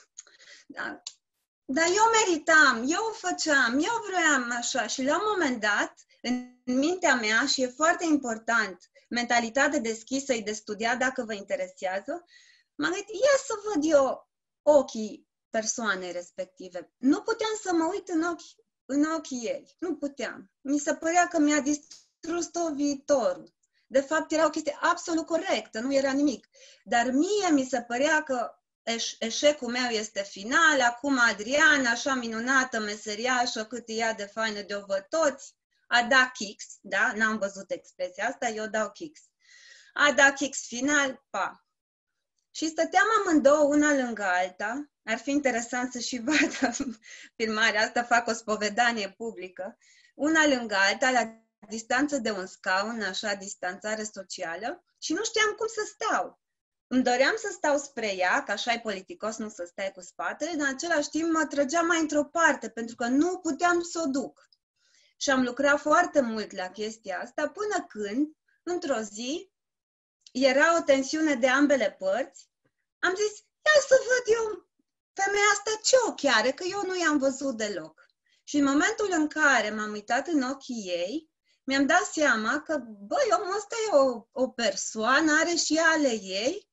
dar eu meritam, eu o făceam, eu vroiam așa. Și la un moment dat, în mintea mea, și e foarte important, mentalitate deschisă, de studiat dacă vă interesează, m-am gândit, ia să văd eu ochii persoanei respective. Nu puteam să mă uit în ochii ei. Nu puteam. Mi se părea că mi-a distrus tot viitorul. De fapt, era o chestie absolut corectă, nu era nimic. Dar mie mi se părea că eșecul meu este final, acum Adriana, așa minunată, meseriașă, cât e ea de faină, de o văd toți, a dat kicks, da? N-am văzut expresia asta, eu dau kicks. A dat kicks final, pa. Și stăteam amândouă una lângă alta, ar fi interesant să și vadă filmarea asta, fac o spovedanie publică, una lângă alta, la distanță de un scaun, așa, distanțare socială, și nu știam cum să stau. Îmi doream să stau spre ea, că așa e politicos, nu să stai cu spatele, dar în același timp mă trăgeam mai într-o parte, pentru că nu puteam să o duc. Și am lucrat foarte mult la chestia asta, până când, într-o zi, era o tensiune de ambele părți. Am zis, ia să văd eu femeia asta ce ochi are, că eu nu i-am văzut deloc. Și în momentul în care m-am uitat în ochii ei, mi-am dat seama că, băi, omul ăsta e o persoană, are și ale ei,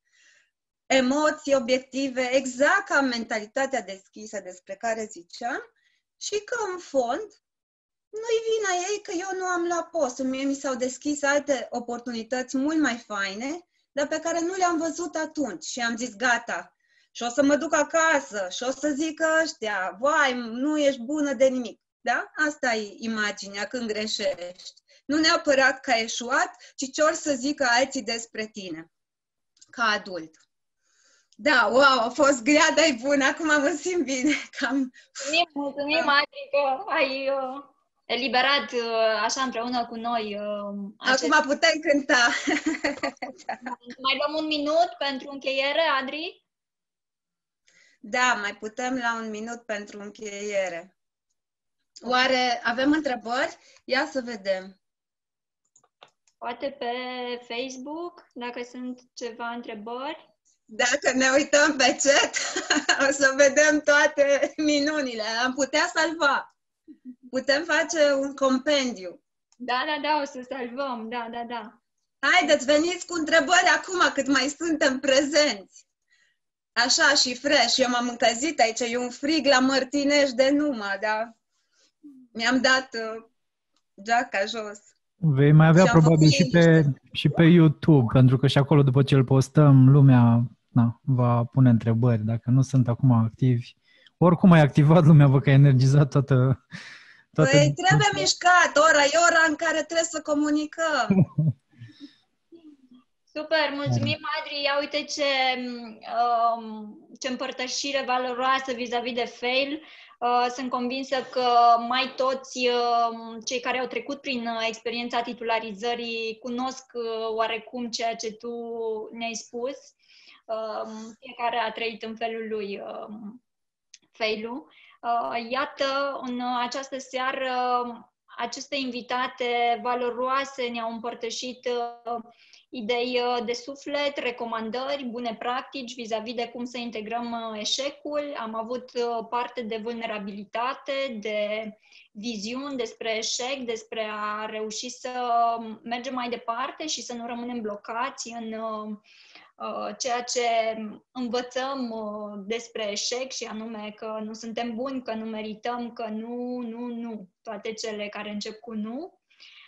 emoții, obiective, exact ca mentalitatea deschisă despre care ziceam, și că, în fond, nu-i vina ei că eu nu am luat postul. Mie mi s-au deschis alte oportunități mult mai faine, dar pe care nu le-am văzut atunci. Și am zis, gata, și o să mă duc acasă și o să zică ăștia, vai, nu ești bună de nimic. Da? Asta e imaginea când greșești. Nu neapărat că ai eșuat, ci ce or să zică alții despre tine, ca adult. Da, wow, a fost grea, dar e bună, acum mă simt bine. Mulțumim, Adri, că ai eliberat așa împreună cu noi. Acum putem cânta. Mai dăm un minut pentru încheiere, Adri? Da, mai putem la un minut pentru încheiere. Oare avem întrebări? Ia să vedem. Poate pe Facebook, dacă sunt ceva întrebări. Dacă ne uităm pe chat, o să vedem toate minunile. Am putea salva. Putem face un compendiu. Da, o să salvăm. Da. Haideți, veniți cu întrebări acum, cât mai suntem prezenți. Așa și fresh. Eu m-am încălzit aici, e un frig la Mărtinești de numai, dar mi-am dat geaca jos. Vei mai avea probabil și pe YouTube, pentru că și acolo, după ce îl postăm, lumea va pune întrebări. Dacă nu sunt acum activi, oricum ai activat, lumea văd că ai energizat toată... Păi trebuie mișcat, e ora în care trebuie să comunicăm. Super, mulțumim, Adri. Ia uite ce împărtășire valoroasă vis-a-vis de fail. Sunt convinsă că mai toți cei care au trecut prin experiența titularizării cunosc oarecum ceea ce tu ne-ai spus. Fiecare a trăit în felul lui fail-ul. Iată, în această seară, aceste invitate valoroase ne-au împărtășit idei de suflet, recomandări, bune practici vis-a-vis de cum să integrăm eșecul. Am avut parte de vulnerabilitate, de viziuni despre eșec, despre a reuși să mergem mai departe și să nu rămânem blocați în ceea ce învățăm despre eșec, și anume că nu suntem buni, că nu merităm, că nu, toate cele care încep cu nu.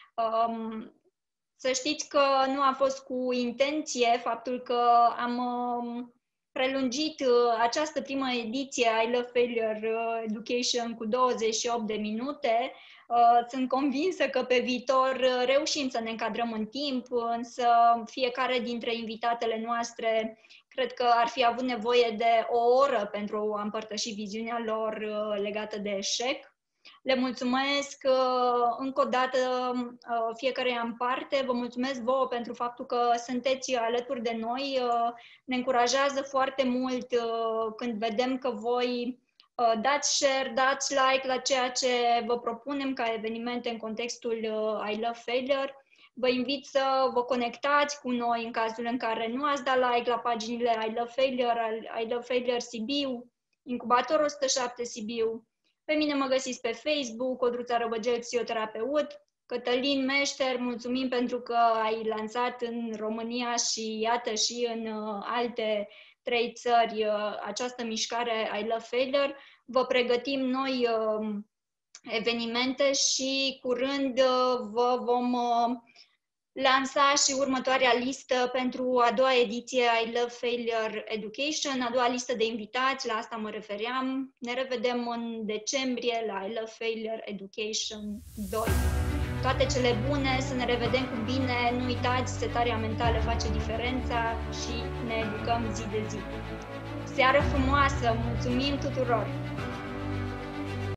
Să știți că nu a fost cu intenție faptul că am prelungit această primă ediție I Love Failure Education cu 28 de minute. Sunt convinsă că pe viitor reușim să ne încadrăm în timp, însă fiecare dintre invitatele noastre cred că ar fi avut nevoie de o oră pentru a împărtăși viziunea lor legată de eșec. Le mulțumesc încă o dată fiecăruia în parte. Vă mulțumesc vouă pentru faptul că sunteți alături de noi. Ne încurajează foarte mult când vedem că voi dați share, dați like la ceea ce vă propunem ca evenimente în contextul I Love Failure. Vă invit să vă conectați cu noi în cazul în care nu ați dat like la paginile I Love Failure, I Love Failure Sibiu, Incubator 107 Sibiu. Pe mine mă găsiți pe Facebook, Codruța Răbăgel, psihoterapeut. Cătălin Meșter, mulțumim pentru că ai lansat în România și iată și în alte 3 țări această mișcare I Love Failure. Vă pregătim noi evenimente și curând vă vom lansa și următoarea listă pentru a doua ediție I Love Failure Education, a doua listă de invitați, la asta mă refeream. Ne revedem în decembrie la I Love Failure Education 2. Toate cele bune, să ne revedem cu bine, nu uitați, setarea mentală face diferența și ne educăm zi de zi. Seară frumoasă, mulțumim tuturor!